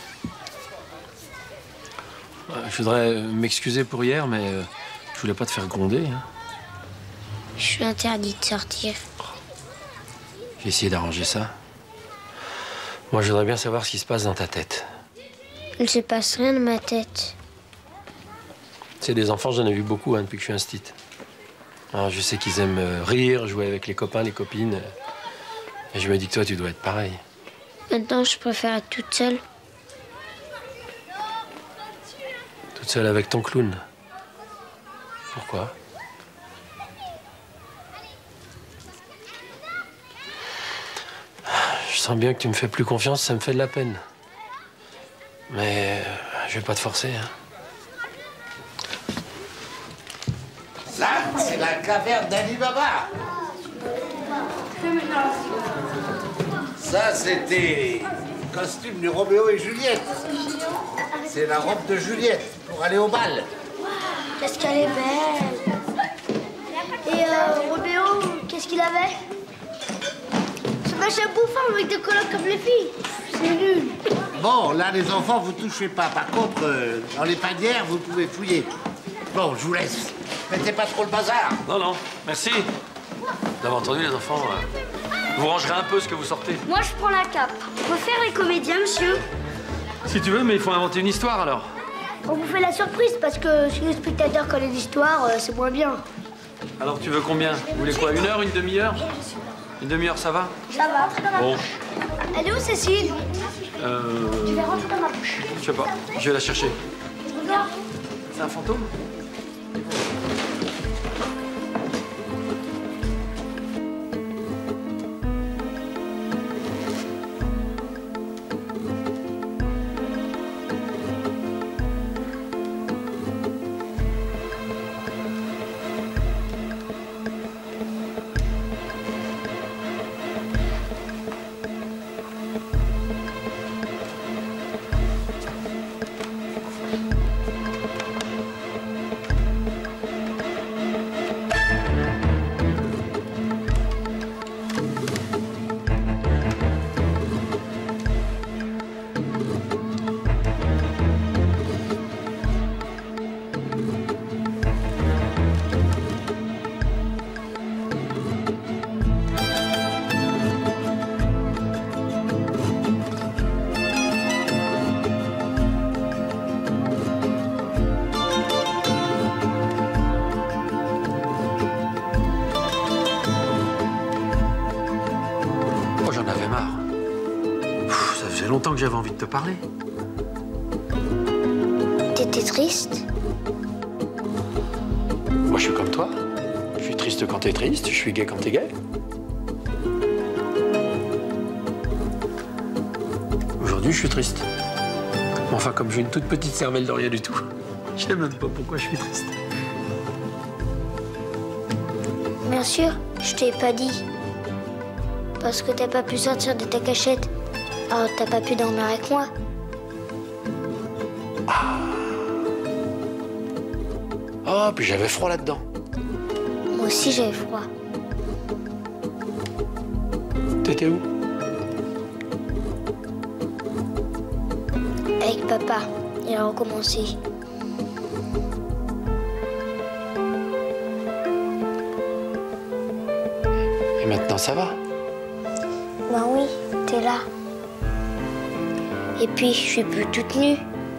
Je voudrais m'excuser pour hier, mais euh, je voulais pas te faire gronder. Hein. Je suis interdite de sortir. J'ai essayé d'arranger ça. Moi, je voudrais bien savoir ce qui se passe dans ta tête. Il ne se passe rien dans ma tête. sais, des enfants, j'en ai vu beaucoup hein, depuis que je suis instit. Alors, je sais qu'ils aiment euh, rire, jouer avec les copains, les copines. Et je me dis que toi, tu dois être pareil. Maintenant, je préfère être toute seule. Toute seule avec ton clown. Pourquoi? Je sens bien que tu me fais plus confiance, ça me fait de la peine. Mais euh, je vais pas te forcer, hein. Ça, c'est la caverne d'Ali Baba. Ça, c'était le costume du Roméo et Juliette. C'est la robe de Juliette pour aller au bal. Qu'est-ce qu'elle est belle. Et euh, Roméo, qu'est-ce qu'il avait? Ça machin bouffant avec des colonnes comme les filles. C'est nul. Bon, là, les enfants, vous touchez pas. Par contre, euh, dans les panières, vous pouvez fouiller. Bon, je vous laisse. Mettez pas trop le bazar. Non, non, merci. Vous avez entendu, les enfants, euh, vous rangerez un peu ce que vous sortez. Moi, je prends la cape. On peut faire les comédiens, monsieur? Si tu veux, mais il faut inventer une histoire, alors. On vous fait la surprise, parce que si le spectateur connaît l'histoire, euh, c'est moins bien. Alors, tu veux combien? Vous voulez quoi? Une heure, une demi-heure? Une demi-heure, ça va? Ça va. Bon. Elle est où, Cécile? Euh... Tu vas rentrer dans ma bouche. Je sais pas. Je vais la chercher. Regarde. C'est un fantôme? Longtemps que j'avais envie de te parler. T'étais triste? Moi, je suis comme toi. Je suis triste quand t'es triste, je suis gai quand t'es gai. Aujourd'hui, je suis triste. Enfin, comme j'ai une toute petite cervelle de rien du tout, je sais même pas pourquoi je suis triste. Bien sûr, je t'ai pas dit. Parce que t'as pas pu sortir de ta cachette. Oh, t'as pas pu dormir avec moi? Ah. Oh, puis j'avais froid là-dedans. Moi aussi, j'avais froid. T'étais où? Avec papa. Il a recommencé. Et maintenant, ça va? Ben oui, t'es là. Et puis, je suis plus toute nue.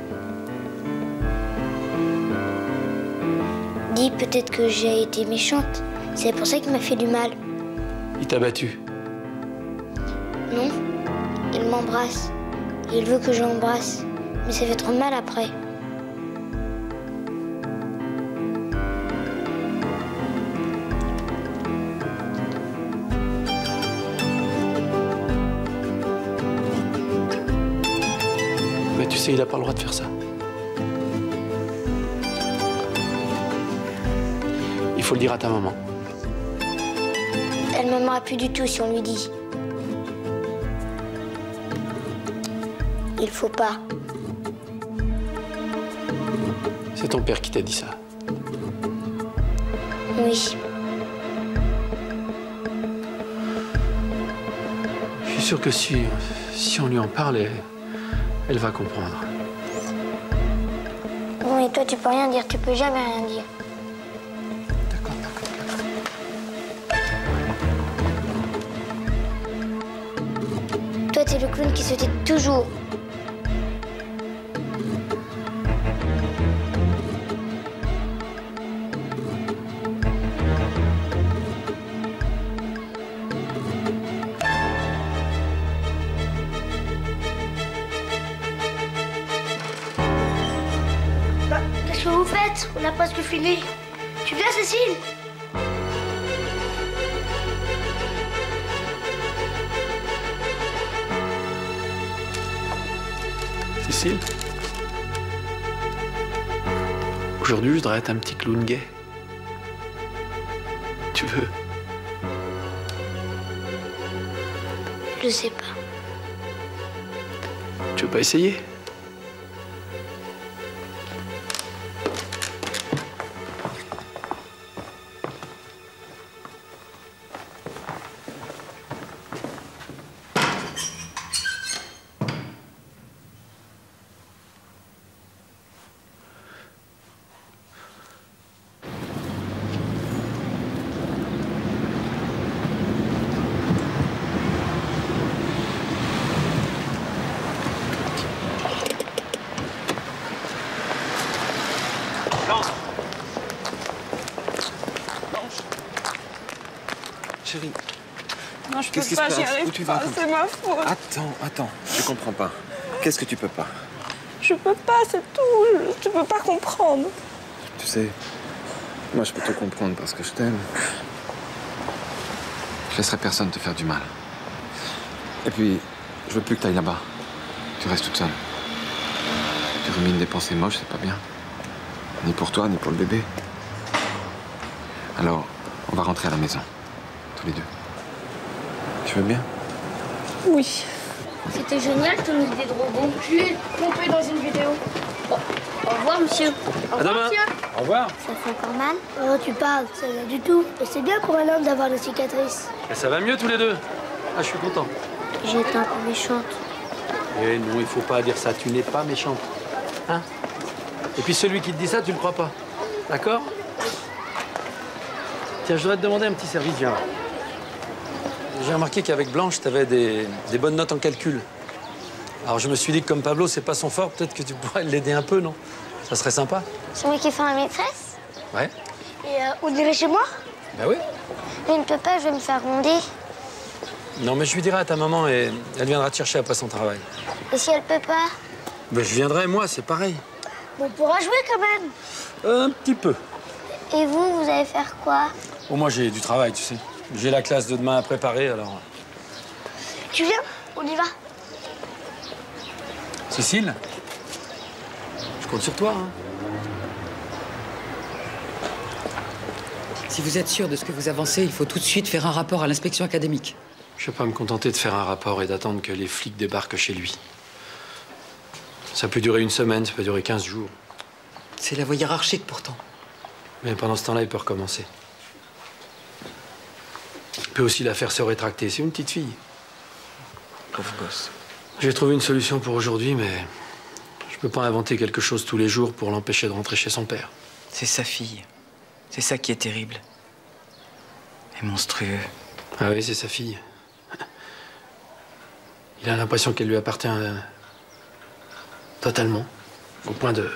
Dis peut-être que j'ai été méchante. C'est pour ça qu'il m'a fait du mal. Il t'a battu? Non, il m'embrasse. Il veut que je l'embrasse. Mais ça fait trop mal après. Mais tu sais, il n'a pas le droit de faire ça. Il faut le dire à ta maman. Elle m'aimera plus du tout si on lui dit. Il faut pas. C'est ton père qui t'a dit ça. Oui. Je suis sûr que si, si on lui en parle, elle, elle va comprendre. Non, et toi, tu peux rien dire. Tu peux jamais rien dire. D'accord, d'accord, d'accord. Toi, t'es le clown qui se tait toujours. vite, on a presque fini. Tu viens, Cécile? Cécile, aujourd'hui, je voudrais être un petit clown gay. Tu veux? Je sais pas. Tu veux pas essayer? Chérie. Non, je peux Qu'est-ce qui pas, se j'y passe? Où arrive tu vas pas, comme ça? c'est ma faute. Attends, attends, je comprends pas. Qu'est-ce que tu peux pas? Je peux pas, c'est tout. Je- Tu peux pas comprendre. Tu sais, moi je peux te comprendre parce que je t'aime. Je laisserai personne te faire du mal. Et puis, je veux plus que tu ailles là-bas. Tu restes toute seule. Tu rumines des pensées moches, c'est pas bien. Ni pour toi, ni pour le bébé. Alors, on va rentrer à la maison. Tous les deux. Tu veux bien? Oui. C'était génial ton idée de robot. Je l'ai pompé dans une vidéo. Bon, au revoir, monsieur. Au À revoir, demain. monsieur. Au revoir. Ça fait encore mal? Oh, tu parles, ça va du tout. Et c'est bien pour un homme d'avoir des cicatrices. Et ça va mieux tous les deux. Ah, je suis content. J'ai été un peu méchante. Eh non, il faut pas dire ça. Tu n'es pas méchante. Hein? Et puis celui qui te dit ça, tu le crois pas. D'accord? Tiens, je voudrais te demander un petit service, viens. J'ai remarqué qu'avec Blanche, tu avais des, des bonnes notes en calcul. Alors je me suis dit que comme Pablo, c'est pas son fort, peut-être que tu pourrais l'aider un peu, non? Ça serait sympa. C'est moi qui fais ma maîtresse? Ouais. Et euh, on irait chez moi? Ben oui. Mais il ne peut pas, je vais me faire gronder. Non, mais je lui dirai à ta maman et elle viendra te chercher après son travail. Et si elle peut pas? Ben je viendrai, moi, c'est pareil. On pourra jouer quand même. Un petit peu. Et vous, vous allez faire quoi? Au moins, j'ai du travail, tu sais. J'ai la classe de demain à préparer, alors... Tu viens? On y va. Cécile, je compte sur toi, hein. Si vous êtes sûr de ce que vous avancez, il faut tout de suite faire un rapport à l'inspection académique. Je vais pas me contenter de faire un rapport et d'attendre que les flics débarquent chez lui. Ça peut durer une semaine, ça peut durer quinze jours. C'est la voie hiérarchique, pourtant. Mais pendant ce temps-là, il peut recommencer. Il peut aussi la faire se rétracter. C'est une petite fille. Pauvre gosse. J'ai trouvé une solution pour aujourd'hui, mais je peux pas inventer quelque chose tous les jours pour l'empêcher de rentrer chez son père. C'est sa fille. C'est ça qui est terrible. Et monstrueux. Ah oui, c'est sa fille. Il a l'impression qu'elle lui appartient euh, totalement, au point de...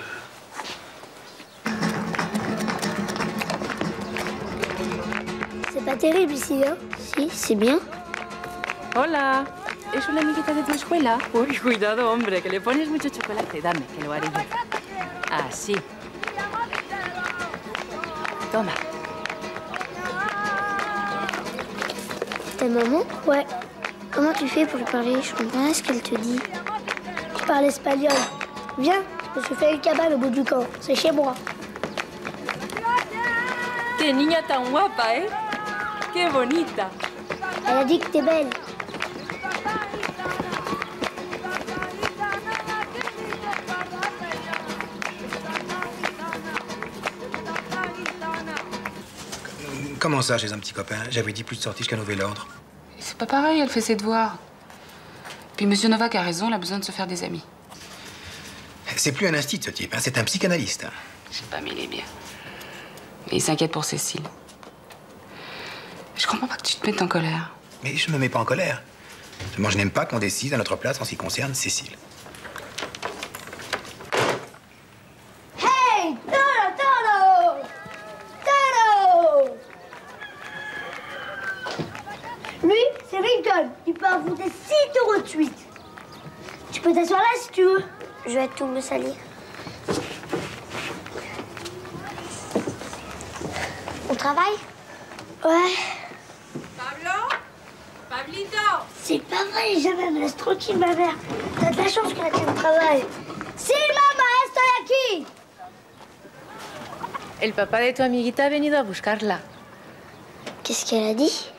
C'est pas terrible ici, hein? Si, c'est bien. Hola. ¿Es una amiguita de tu escuela? Uy, cuidado, hombre, que le pones mucho chocolate. Dame, que lo haré yo. Así. Toma. Ta maman? Ouais. Comment tu fais pour lui parler? Je comprends pas ce qu'elle te dit. Je parle espagnol. Viens, je me suis fait une cabane au bout du camp. C'est chez moi. Qué niña tan guapa, ¿eh? Qué bonita. Elle a dit que t'es belle. Comment ça, chez un petit copain? J'avais dit plus de sortie jusqu'à nouvel ordre. C'est pas pareil, elle fait ses devoirs. Puis Monsieur Novak a raison, elle a besoin de se faire des amis. C'est plus un instit, ce type, hein, c'est un psychanalyste. Je sais pas, mais il est bien. Et il s'inquiète pour Cécile. Je comprends pas que tu te mettes en colère. Mais je me mets pas en colère. Seulement, je n'aime pas qu'on décide à notre place en ce qui concerne Cécile. Hey! Toro, Toro! Toro! Lui, c'est Lincoln. Il peut affronter six taureaux de suite. Tu peux t'asseoir là si tu veux. Je vais tout me salir. travail? Ouais. Pablo? Pablito? C'est pas vrai, jamais me laisse tranquille, ma mère. T'as de la chance que la tienne travaille. Si, mamá, estoy aquí. El papá de tu amiguita ha venido a buscarla. Qu'est-ce qu'elle a dit?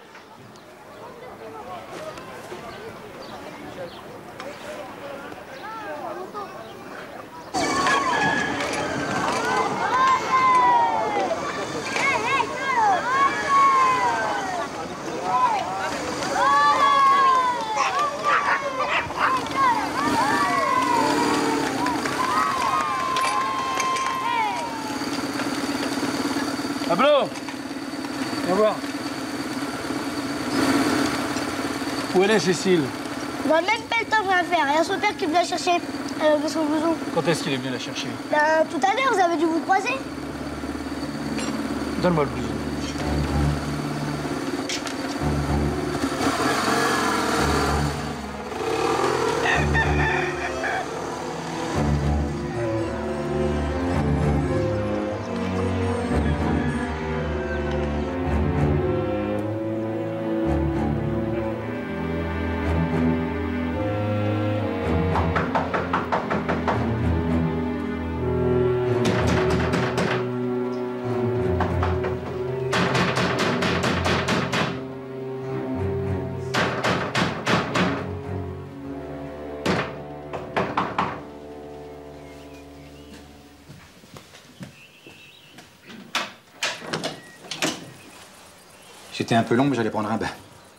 Pablo! Viens voir. Où elle est, Cécile? On a même pas le temps de rien faire. Il y a son père qui vient la chercher. Elle a oublié son blouson. Quand est-ce qu'il est venu la chercher? Ben, tout à l'heure, vous avez dû vous croiser. Donne-moi le blouson. J'étais un peu long, mais j'allais prendre un bain.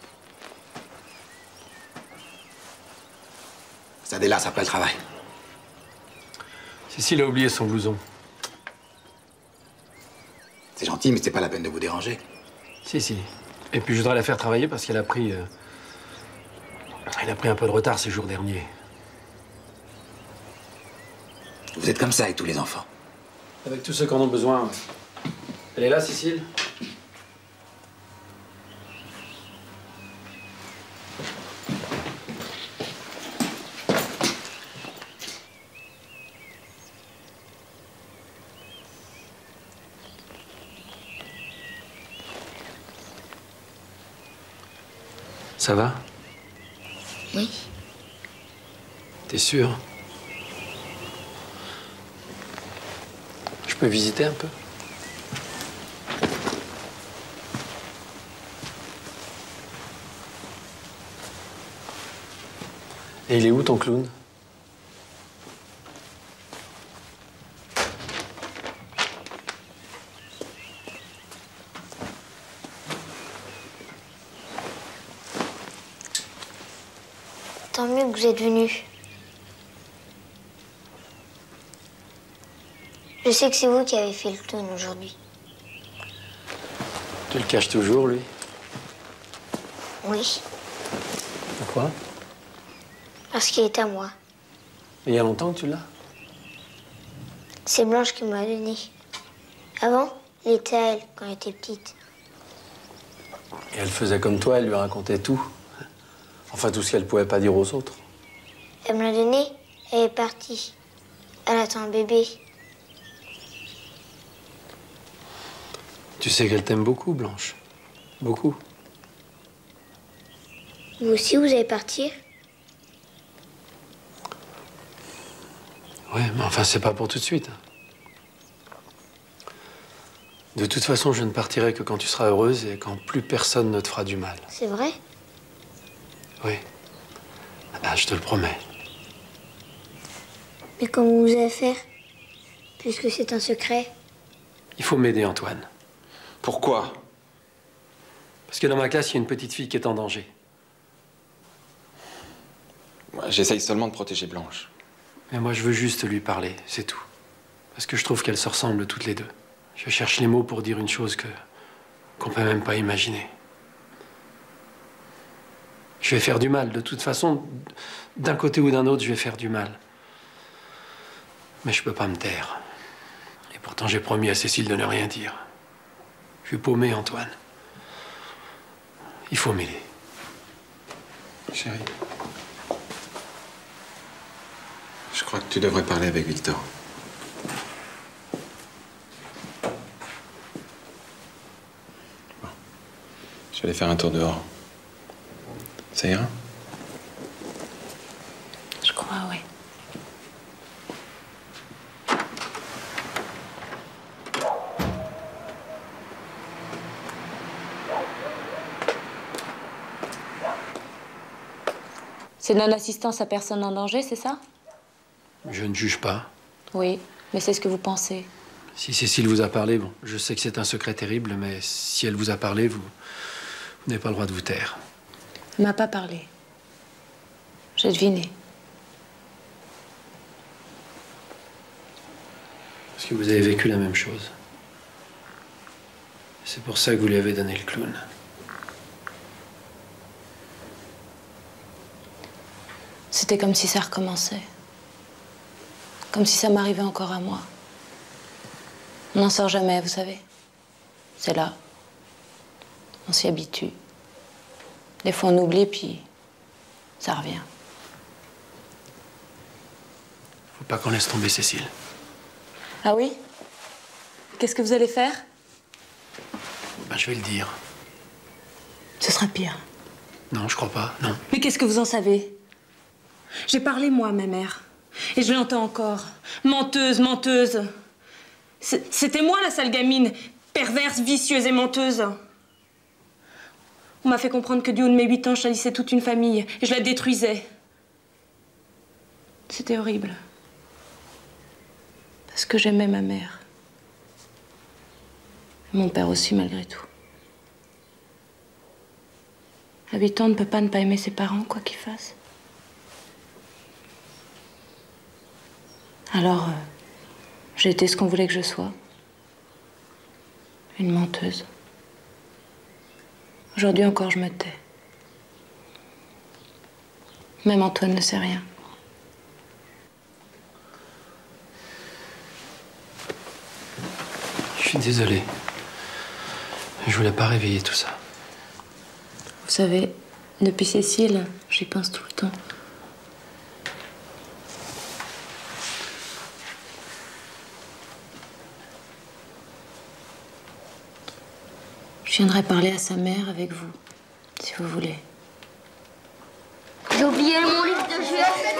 Ça délasse après le travail. Cécile a oublié son blouson. C'est gentil, mais c'était pas la peine de vous déranger. Si, si. Et puis je voudrais la faire travailler parce qu'elle a pris... euh, Elle a pris un peu de retard ces jours derniers. Vous êtes comme ça avec tous les enfants. Avec tous ceux qui en ont besoin. Ouais. Elle est là, Cécile? Ça va? Oui. T'es sûr? Je peux visiter un peu? Et il est où ton clown? Tant mieux que vous êtes venus. Je sais que c'est vous qui avez fait le clown aujourd'hui. Tu le caches toujours, lui? Oui, Pourquoi? parce qu'il est à moi. Il y a longtemps que tu l'as? C'est Blanche qui m'a donné. Avant, il était à elle quand elle était petite. Et elle faisait comme toi, elle lui racontait tout. Enfin, tout ce qu'elle pouvait pas dire aux autres. Elle me l'a donné, elle est partie. Elle attend un bébé. Tu sais qu'elle t'aime beaucoup, Blanche. Beaucoup. Vous aussi, vous allez partir? Ouais, mais enfin, c'est pas pour tout de suite. De toute façon, je ne partirai que quand tu seras heureuse et quand plus personne ne te fera du mal. C'est vrai? Oui. Ah, je te le promets. Mais comment vous allez faire? Puisque c'est un secret. Il faut m'aider, Antoine. Pourquoi? Parce que dans ma classe, il y a une petite fille qui est en danger. Ouais, j'essaye seulement de protéger Blanche. Mais moi, je veux juste lui parler, c'est tout. Parce que je trouve qu'elles se ressemblent toutes les deux. Je cherche les mots pour dire une chose que qu'on peut même pas imaginer. Je vais faire du mal, de toute façon. D'un côté ou d'un autre, je vais faire du mal. Mais je peux pas me taire. Et pourtant, j'ai promis à Cécile de ne rien dire. Je suis paumé, Antoine. Il faut m'aider. Chérie. Je crois que tu devrais parler avec Victor. Je vais aller faire un tour dehors. Ça ira? Je crois, oui. C'est non-assistance à personne en danger, c'est ça? Je ne juge pas. Oui, mais c'est ce que vous pensez. Si Cécile vous a parlé, bon, je sais que c'est un secret terrible, mais si elle vous a parlé, vous, vous n'avez pas le droit de vous taire. Elle m'a pas parlé. J'ai deviné. Parce que vous avez vécu la même chose. C'est pour ça que vous lui avez donné le clown. C'était comme si ça recommençait. Comme si ça m'arrivait encore à moi. On n'en sort jamais, vous savez. C'est là. On s'y habitue. Des fois, on oublie, puis ça revient. Faut pas qu'on laisse tomber Cécile. Ah oui? Qu'est-ce que vous allez faire? Ben, je vais le dire. Ce sera pire. Non, je crois pas, non. Mais qu'est-ce que vous en savez? J'ai parlé, moi, à ma mère. Et je l'entends encore. Menteuse, menteuse. C'était moi, la sale gamine. Perverse, vicieuse et menteuse. On m'a fait comprendre que du haut de mes huit ans, je salissais toute une famille. Et je la détruisais. C'était horrible. Parce que j'aimais ma mère. Et mon père aussi, malgré tout. À huit ans, on ne peut pas ne pas aimer ses parents, quoi qu'ils fassent. Alors, euh, j'ai été ce qu'on voulait que je sois. Une menteuse. Aujourd'hui encore, je me tais. Même Antoine ne sait rien. Je suis désolé. Je voulais pas réveiller tout ça. Vous savez, depuis Cécile, j'y pense tout le temps. Je viendrai parler à sa mère avec vous, si vous voulez. J'ai oublié mon livre de jeu.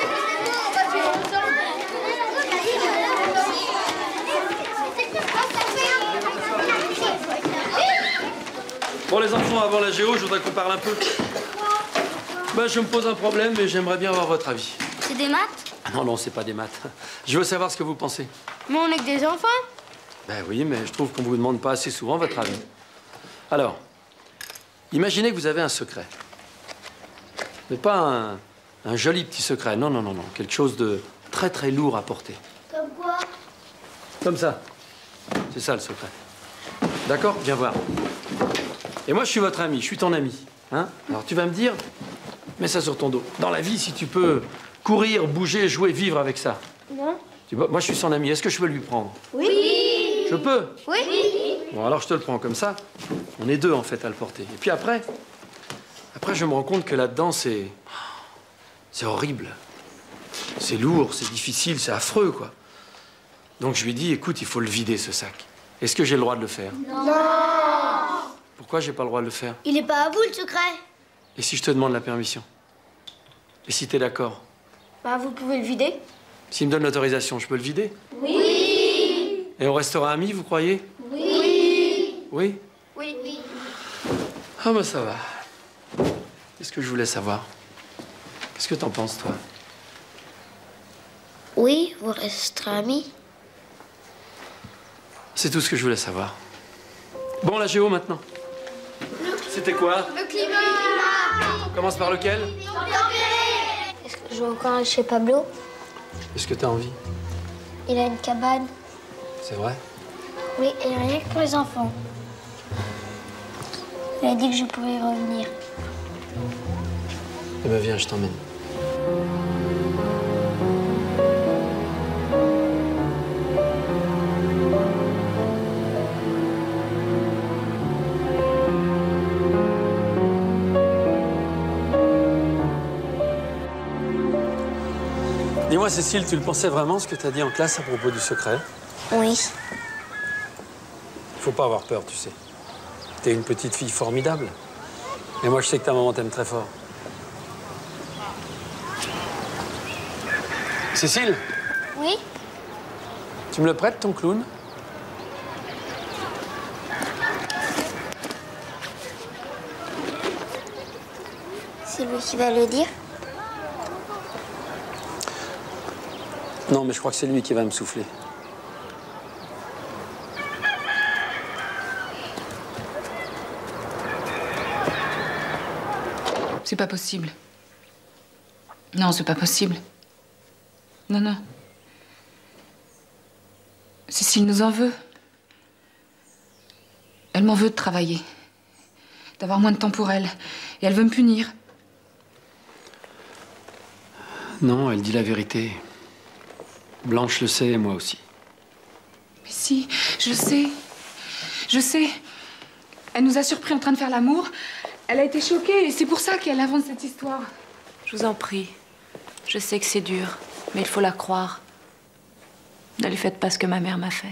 Bon, les enfants, avant la géo, je voudrais qu'on parle un peu. Ben, je me pose un problème, mais j'aimerais bien avoir votre avis. C'est des maths? Ah non, non, c'est pas des maths. Je veux savoir ce que vous pensez. Mais on est que des enfants. Ben oui, mais je trouve qu'on vous demande pas assez souvent votre avis. Alors, imaginez que vous avez un secret. Mais pas un, un joli petit secret. Non, non, non, non. Quelque chose de très, très lourd à porter. Comme quoi? Comme ça. C'est ça, le secret. D'accord? Viens voir. Et moi, je suis votre ami. Je suis ton ami. Hein? Alors, tu vas me dire, mets ça sur ton dos. Dans la vie, si tu peux courir, bouger, jouer, vivre avec ça. Non. Tu vois, moi, je suis son ami. Est-ce que je peux lui prendre? Oui. Je peux? Oui. Bon, alors je te le prends comme ça. On est deux, en fait, à le porter. Et puis après, après, je me rends compte que là-dedans, c'est... c'est horrible. C'est lourd, c'est difficile, c'est affreux, quoi. Donc je lui dis, écoute, il faut le vider, ce sac. Est-ce que j'ai le droit de le faire? Non. Pourquoi j'ai pas le droit de le faire? Il est pas à vous, le secret. Et si je te demande la permission? Et si t'es d'accord? Bah, vous pouvez le vider. S'il me donne l'autorisation, je peux le vider? Oui. Et on restera amis, vous croyez? Oui. Oui? Oui. Oui. Ah bah ça va. Qu'est-ce que je voulais savoir? Qu'est-ce que t'en penses, toi? Oui, vous resterez amis. C'est tout ce que je voulais savoir. Bon, la géo, maintenant. C'était quoi? Le climat. On commence par lequel? Est-ce que je vais encore aller chez Pablo? Est-ce que t'as envie? Il a une cabane. C'est vrai? Oui, et rien que pour les enfants. Il a dit que je pouvais y revenir. Eh ben viens, je t'emmène. Dis-moi, Cécile, tu le pensais vraiment, ce que t'as dit en classe à propos du secret? Oui. Faut pas avoir peur, tu sais. T'es une petite fille formidable. Et moi, je sais que ta maman t'aime très fort. Cécile? Oui? Tu me le prêtes, ton clown? C'est lui qui va le dire? Non, mais je crois que c'est lui qui va me souffler. C'est pas possible. Non, c'est pas possible. Non, non. Cécile nous en veut. Elle m'en veut de travailler. D'avoir moins de temps pour elle. Et elle veut me punir. Non, elle dit la vérité. Blanche le sait, et moi aussi. Mais si, je sais. Je sais. Elle nous a surpris en train de faire l'amour. Elle a été choquée et c'est pour ça qu'elle invente cette histoire. Je vous en prie. Je sais que c'est dur, mais il faut la croire. Ne lui faites pas ce que ma mère m'a fait.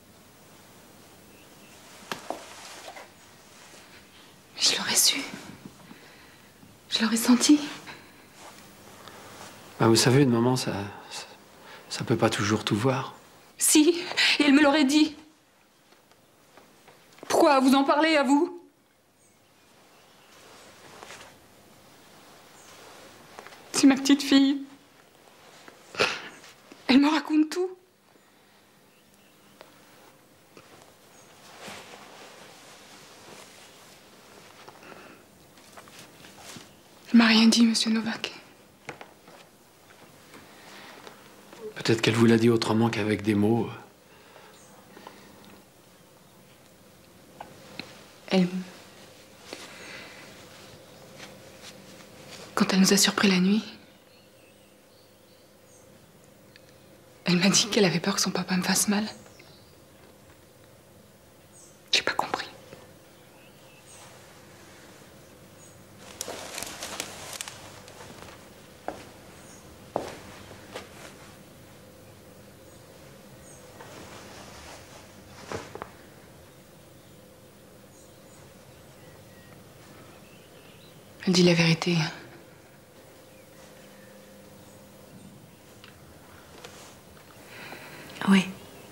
Je l'aurais su. Je l'aurais senti. Bah, vous savez, une maman, ça, ça, ça peut pas toujours tout voir. Si, et elle me l'aurait dit. Pourquoi vous en parlez à vous? C'est ma petite fille. Elle me raconte tout. Elle m'a rien dit, monsieur Novak. Peut-être qu'elle vous l'a dit autrement qu'avec des mots. Elle... Quand elle nous a surpris la nuit, elle m'a dit qu'elle avait peur que son papa me fasse mal. J'ai pas compris. Elle dit la vérité. Oui.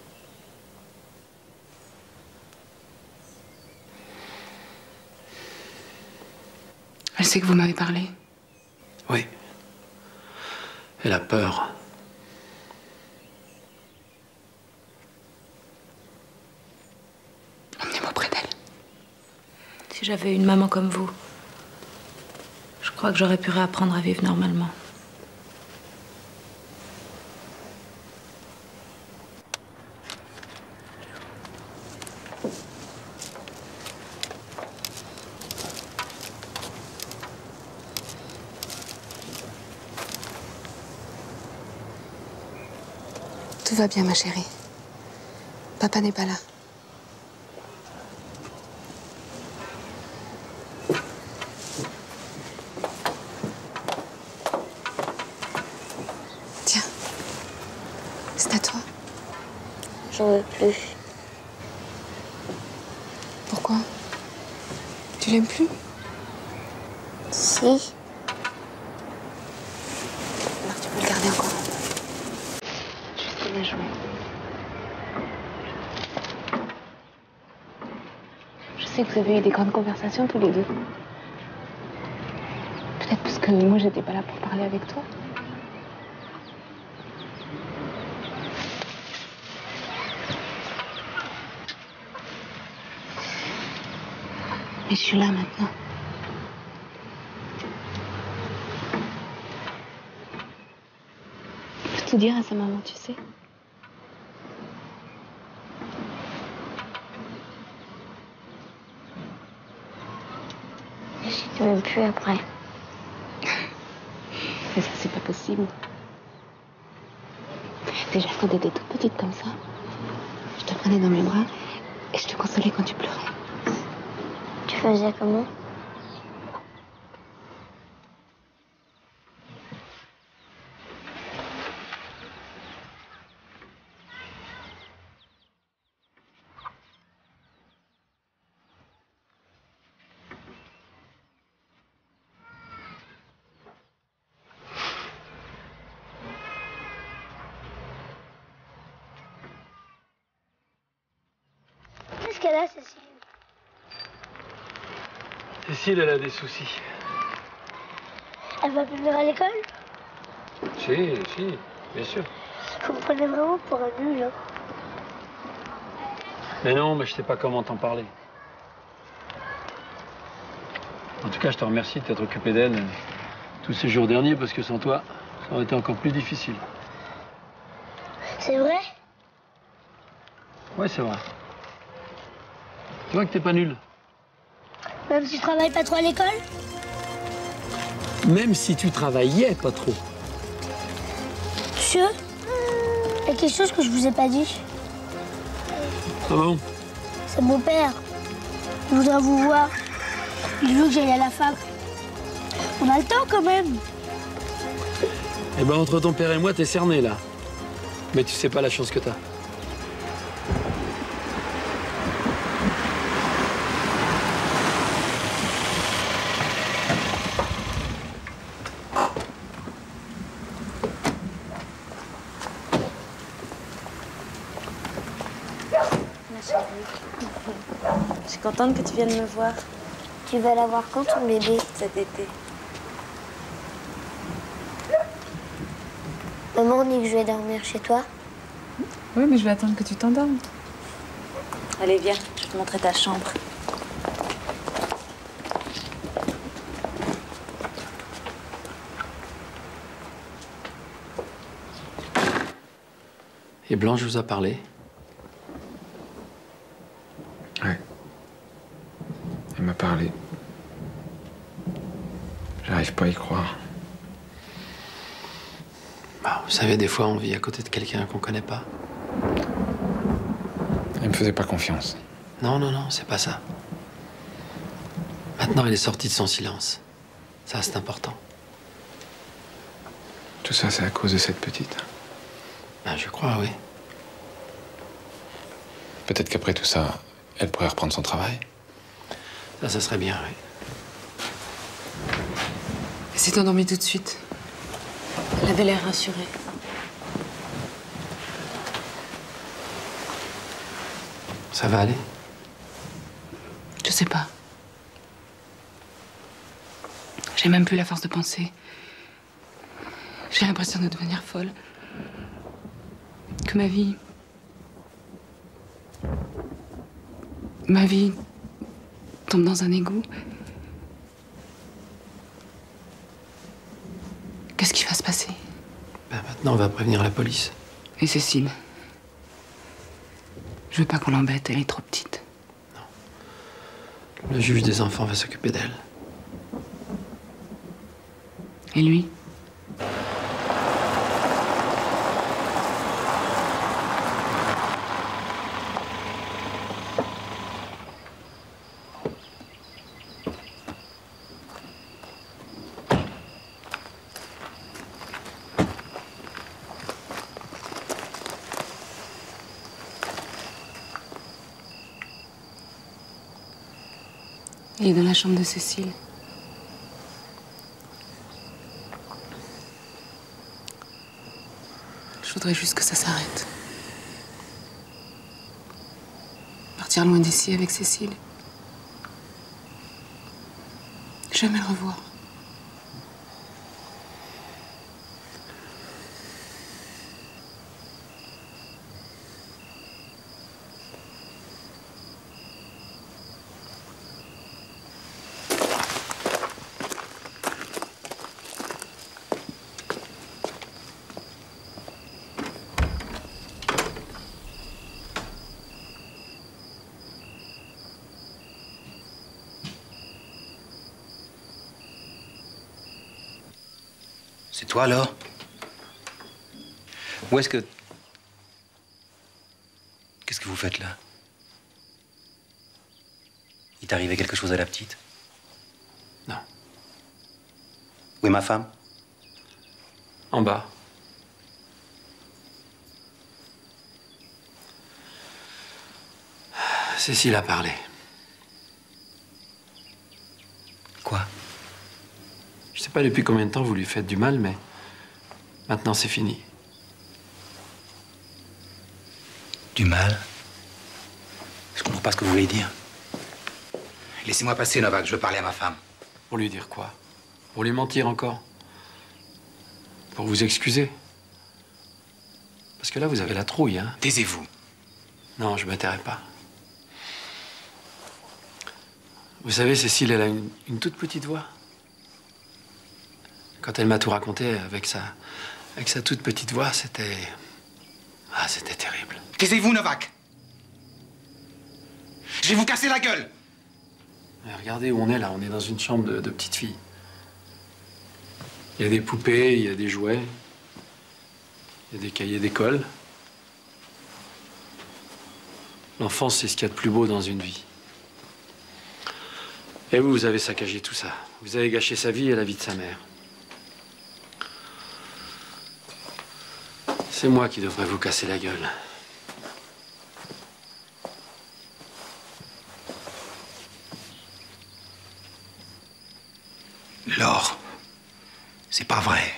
Elle sait que vous m'avez parlé. Oui. Elle a peur. Emmenez-moi près d'elle. Si j'avais une maman comme vous, je crois que j'aurais pu réapprendre à vivre normalement. Tout va bien, ma chérie. Papa n'est pas là. Tiens. C'est à toi. J'en veux plus. Pourquoi? Tu l'aimes plus? Si. Alors tu peux le garder encore. Juste la jouer. Je sais que vous avez eu des grandes conversations tous les deux. Peut-être parce que moi j'étais pas là pour parler avec toi. Mais je suis là maintenant. Je peux tout dire à sa maman, tu sais. Mais je ne t'aime plus après. Mais ça, c'est pas possible. Déjà, quand t'étais toute petite comme ça, je te prenais dans mes bras et je te consolais quand tu pleurais. Tu faisais comment? là, Cécile? Cécile, elle a des soucis. Elle va plus venir à l'école? Si, si, bien sûr. Vous me prenez vraiment pour un nul, hein? Mais non, mais je sais pas comment t'en parler. En tout cas, je te remercie de t'être occupé d'elle euh, tous ces jours derniers, parce que sans toi, ça aurait été encore plus difficile. C'est vrai? Ouais, c'est vrai. Tu vois que t'es pas nul. Même si je travaille pas trop à l'école? Même si tu travaillais pas trop. Monsieur, il y a quelque chose que je vous ai pas dit. Ah bon? C'est mon père. Il voudrait vous voir. Il veut que j'aille à la fac. On a le temps quand même. Eh ben, entre ton père et moi, t'es cerné, là. Mais tu sais pas la chance que t'as. Je suis contente que tu viennes me voir. Tu vas la voir quand, ton bébé? Cet été. Maman dit que je vais dormir chez toi. Oui, mais je vais attendre que tu t'endormes. Allez, viens, je vais te montrer ta chambre. Et Blanche vous a parlé? Ouais. Elle m'a parlé. J'arrive pas à y croire. Bah, vous savez, des fois, on vit à côté de quelqu'un qu'on connaît pas. Elle me faisait pas confiance. Non, non, non, c'est pas ça. Maintenant, elle est sortie de son silence. Ça, c'est important. Tout ça, c'est à cause de cette petite. Ben, je crois, oui. Peut-être qu'après tout ça, elle pourrait reprendre son travail. Ça, ça serait bien, oui. Elle s'est endormie tout de suite. Elle avait l'air rassurée. Ça va aller? Je sais pas. J'ai même plus la force de penser. J'ai l'impression de devenir folle. Que ma vie... Ma vie tombe dans un égout. Qu'est-ce qui va se passer? Ben, maintenant, on va prévenir la police. Et Cécile? Je veux pas qu'on l'embête, elle est trop petite. Le juge des enfants va s'occuper d'elle. Et lui? Il est dans la chambre de Cécile. Je voudrais juste que ça s'arrête. Partir loin d'ici avec Cécile. Jamais le revoir. C'est toi, alors? Où est-ce que... Qu'est-ce que vous faites, là? Il t'est arrivé quelque chose à la petite? Non. Où est ma femme? En bas. Cécile a parlé. Quoi? Je sais pas depuis combien de temps vous lui faites du mal, mais maintenant c'est fini. Du mal? Je comprends toujours pas ce que vous voulez dire. Laissez-moi passer, Novak, je veux parler à ma femme. Pour lui dire quoi? Pour lui mentir encore? Pour vous excuser? Parce que là, vous avez la trouille, hein? Taisez-vous. Non, je ne me tairai pas. Vous savez, Cécile, elle a une, une toute petite voix. Quand elle m'a tout raconté avec sa, avec sa toute petite voix, c'était... Ah, c'était terrible. Taisez-vous, Novak. Je vais vous casser la gueule. Mais regardez où on est, là. On est dans une chambre de, de petite fille. Il y a des poupées, il y a des jouets. Il y a des cahiers d'école. L'enfance, c'est ce qu'il y a de plus beau dans une vie. Et vous, vous avez saccagé tout ça. Vous avez gâché sa vie et la vie de sa mère. C'est moi qui devrais vous casser la gueule. Laure, c'est pas vrai.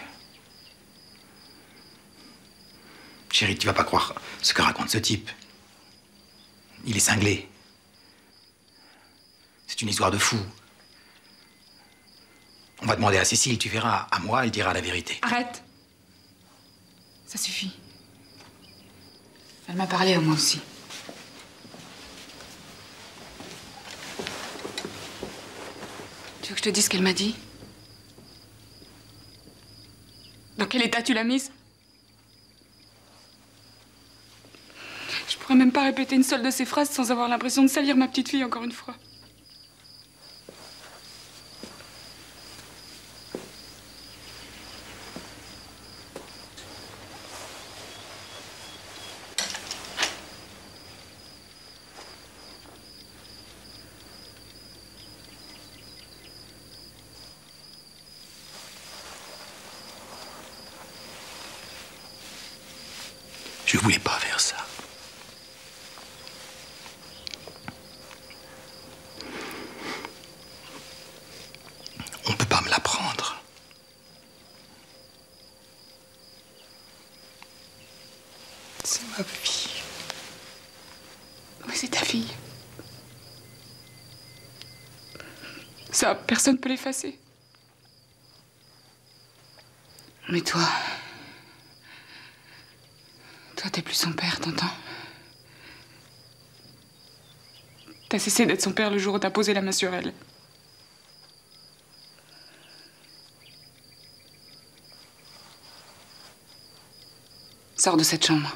Chérie, tu vas pas croire ce que raconte ce type. Il est cinglé. C'est une histoire de fou. On va demander à Cécile, tu verras. À moi, elle dira la vérité. Arrête. Ça suffit. Elle m'a parlé à moi aussi. Tu veux que je te dise ce qu'elle m'a dit? Dans quel état tu l'as mise? Je pourrais même pas répéter une seule de ces phrases sans avoir l'impression de salir ma petite fille encore une fois. Je voulais pas faire ça. On peut pas me l'apprendre. C'est ma fille. Mais c'est ta fille. Ça, personne ne peut l'effacer. Mais toi... Toi, t'es plus son père, t'entends? T'as cessé d'être son père le jour où t'as posé la main sur elle. Sors de cette chambre.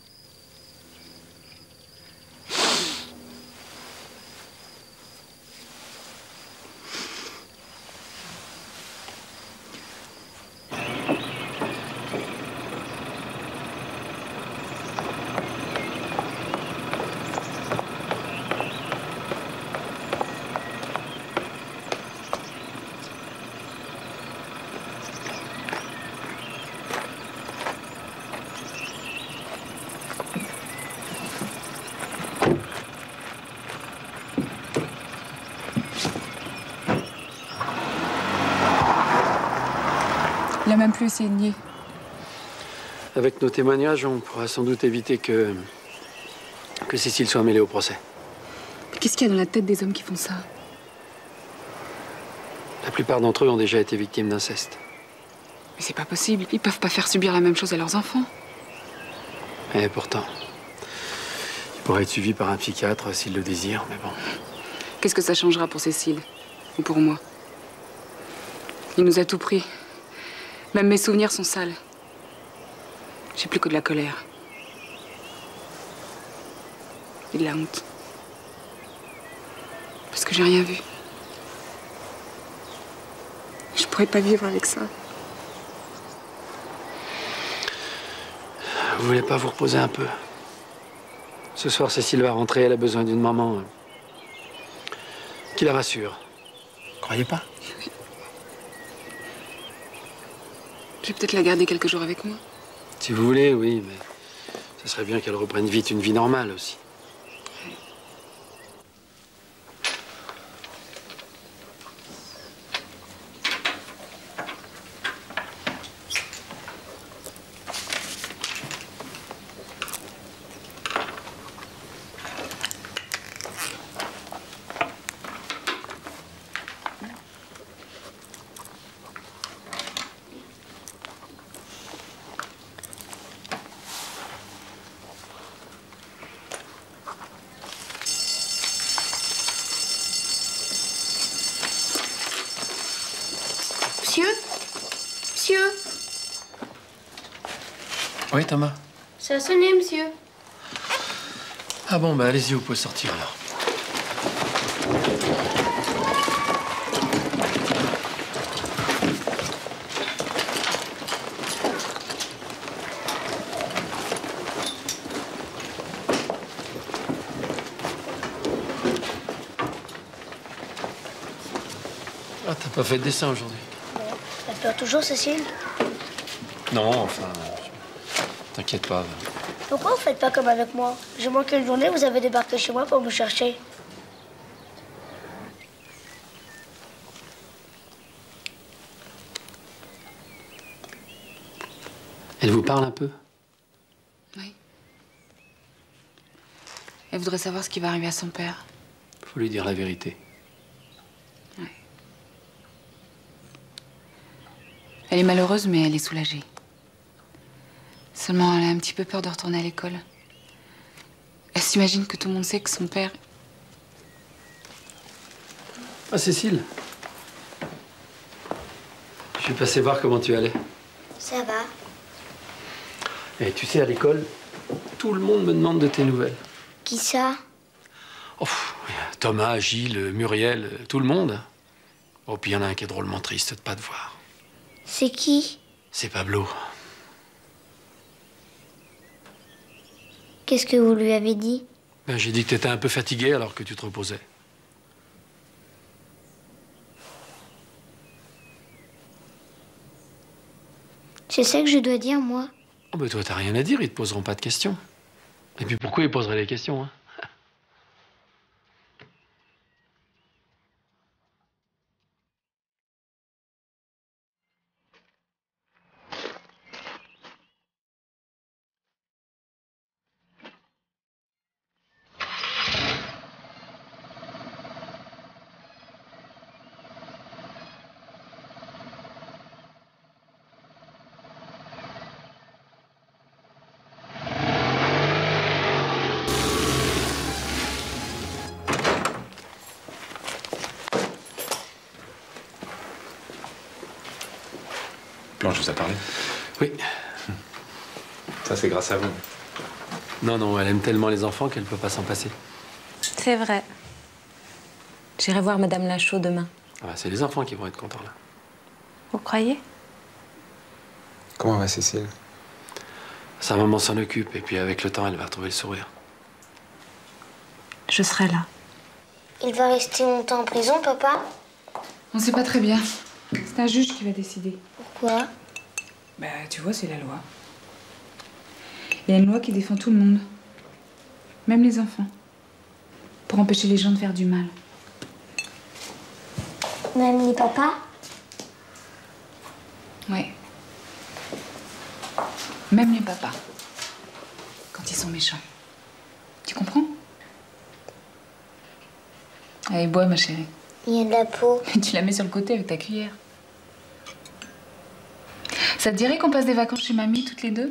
Il a même plus essayé de nier. Avec nos témoignages, on pourra sans doute éviter que... que Cécile soit mêlée au procès. Mais qu'est-ce qu'il y a dans la tête des hommes qui font ça? La plupart d'entre eux ont déjà été victimes d'inceste. Mais c'est pas possible. Ils peuvent pas faire subir la même chose à leurs enfants. Et pourtant, ils pourraient être suivis par un psychiatre s'ils le désirent, mais bon. Qu'est-ce que ça changera pour Cécile? Ou pour moi? Il nous a tout pris. Même mes souvenirs sont sales. J'ai plus que de la colère. Et de la honte. Parce que j'ai rien vu. Je pourrais pas vivre avec ça. Vous voulez pas vous reposer un peu? Ce soir, Cécile va rentrer, elle a besoin d'une maman euh, qui la rassure. Croyez pas? Je vais peut-être la garder quelques jours avec moi. Si vous voulez, oui, mais ce serait bien qu'elle reprenne vite une vie normale aussi. Monsieur? Monsieur? Oui, Thomas? Ça a sonné, monsieur. Ah bon, bah allez-y, vous pouvez sortir alors. Ah, t'as pas fait de dessin aujourd'hui? T'as peur toujours, Cécile? Non, enfin... T'inquiète pas. Pourquoi vous faites pas comme avec moi? J'ai manqué une journée, vous avez débarqué chez moi pour me chercher. Elle vous parle un peu? Oui. Elle voudrait savoir ce qui va arriver à son père. Faut lui dire la vérité. Ouais. Elle est malheureuse, mais elle est soulagée. Seulement, elle a un petit peu peur de retourner à l'école. Elle s'imagine que tout le monde sait que son père... Ah, Cécile. Je suis passé voir comment tu allais. Ça va. Et tu sais, à l'école, tout le monde me demande de tes nouvelles. Qui ça? Oh, Thomas, Gilles, Muriel, tout le monde. Oh, puis il y en a un qui est drôlement triste de pas te voir. C'est qui? C'est Pablo. Qu'est-ce que vous lui avez dit? Ben, j'ai dit que t'étais un peu fatigué alors que tu te reposais. C'est ça que je dois dire, moi. Oh, ben toi, t'as rien à dire, ils te poseront pas de questions. Et puis pourquoi ils poseraient les questions, hein? Blanche vous a parlé? Oui. Ça, c'est grâce à vous. Non, non, elle aime tellement les enfants qu'elle peut pas s'en passer. C'est vrai. J'irai voir Madame Lachaud demain. Ah, c'est les enfants qui vont être contents, là. Vous croyez? Comment va Cécile? Sa maman s'en occupe, et puis avec le temps, elle va retrouver le sourire. Je serai là. Il va rester longtemps en prison, papa? On sait pas très bien. C'est un juge qui va décider. Pourquoi? Bah, tu vois, c'est la loi. Il y a une loi qui défend tout le monde. Même les enfants. Pour empêcher les gens de faire du mal. Même les papas? Ouais. Même les papas. Quand ils sont méchants. Tu comprends? Allez, bois, ma chérie. Il y a de la peau. Tu la mets sur le côté avec ta cuillère. Ça te dirait qu'on passe des vacances chez mamie, toutes les deux?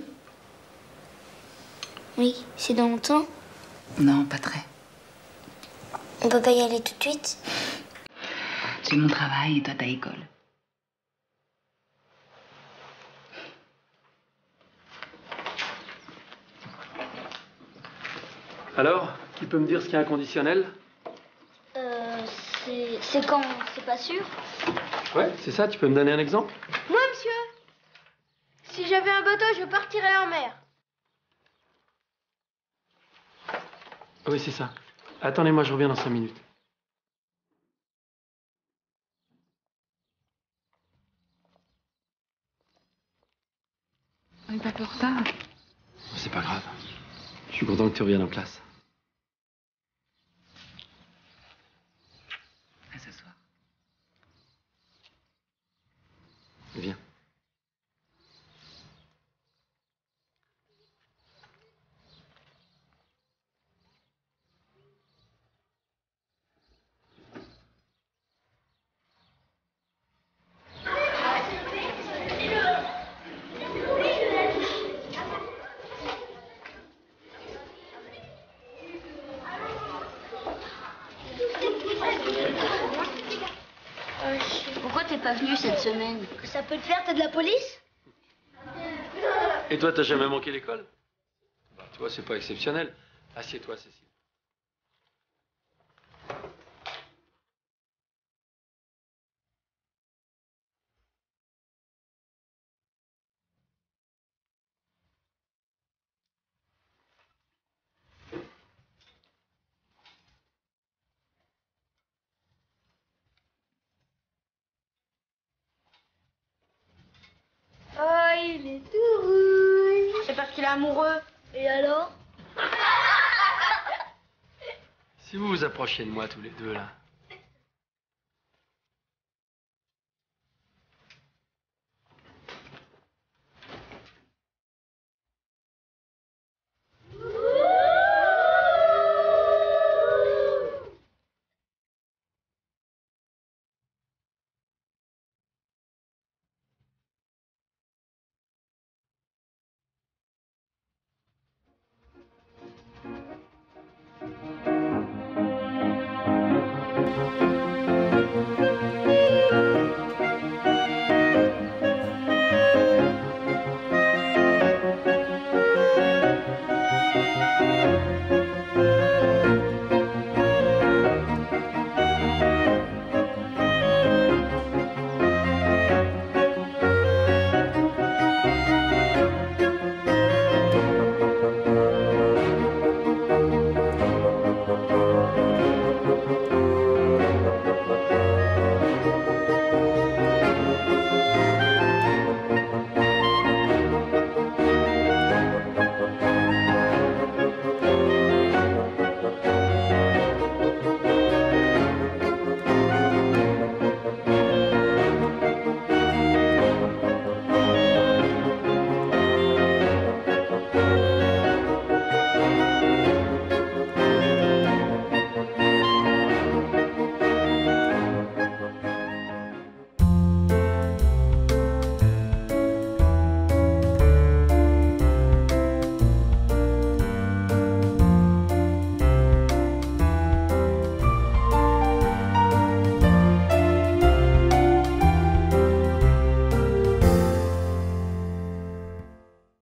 Oui, c'est dans longtemps? Non, pas très. On peut pas y aller tout de suite? J'ai mon travail et toi ta école. Alors, qui peut me dire ce qui est inconditionnel? Euh, c'est... c'est quand? C'est pas sûr? Ouais, c'est ça, tu peux me donner un exemple? Moi, monsieur, si j'avais un bateau, je partirais en mer. Oui, c'est ça. Attendez-moi, je reviens dans cinq minutes. On est pas peu en retard. C'est pas grave. Je suis content que tu reviennes en classe. À ce soir. Viens. pourquoi t'es pas venu cette semaine? Que ça peut te faire, t'es de la police? Et toi, t'as jamais manqué l'école? Bah, tu vois, c'est pas exceptionnel. Assieds-toi, Cécile. Oh, il est tout rouge. C'est parce qu'il est amoureux. Et alors? Si vous vous approchiez de moi tous les deux, là.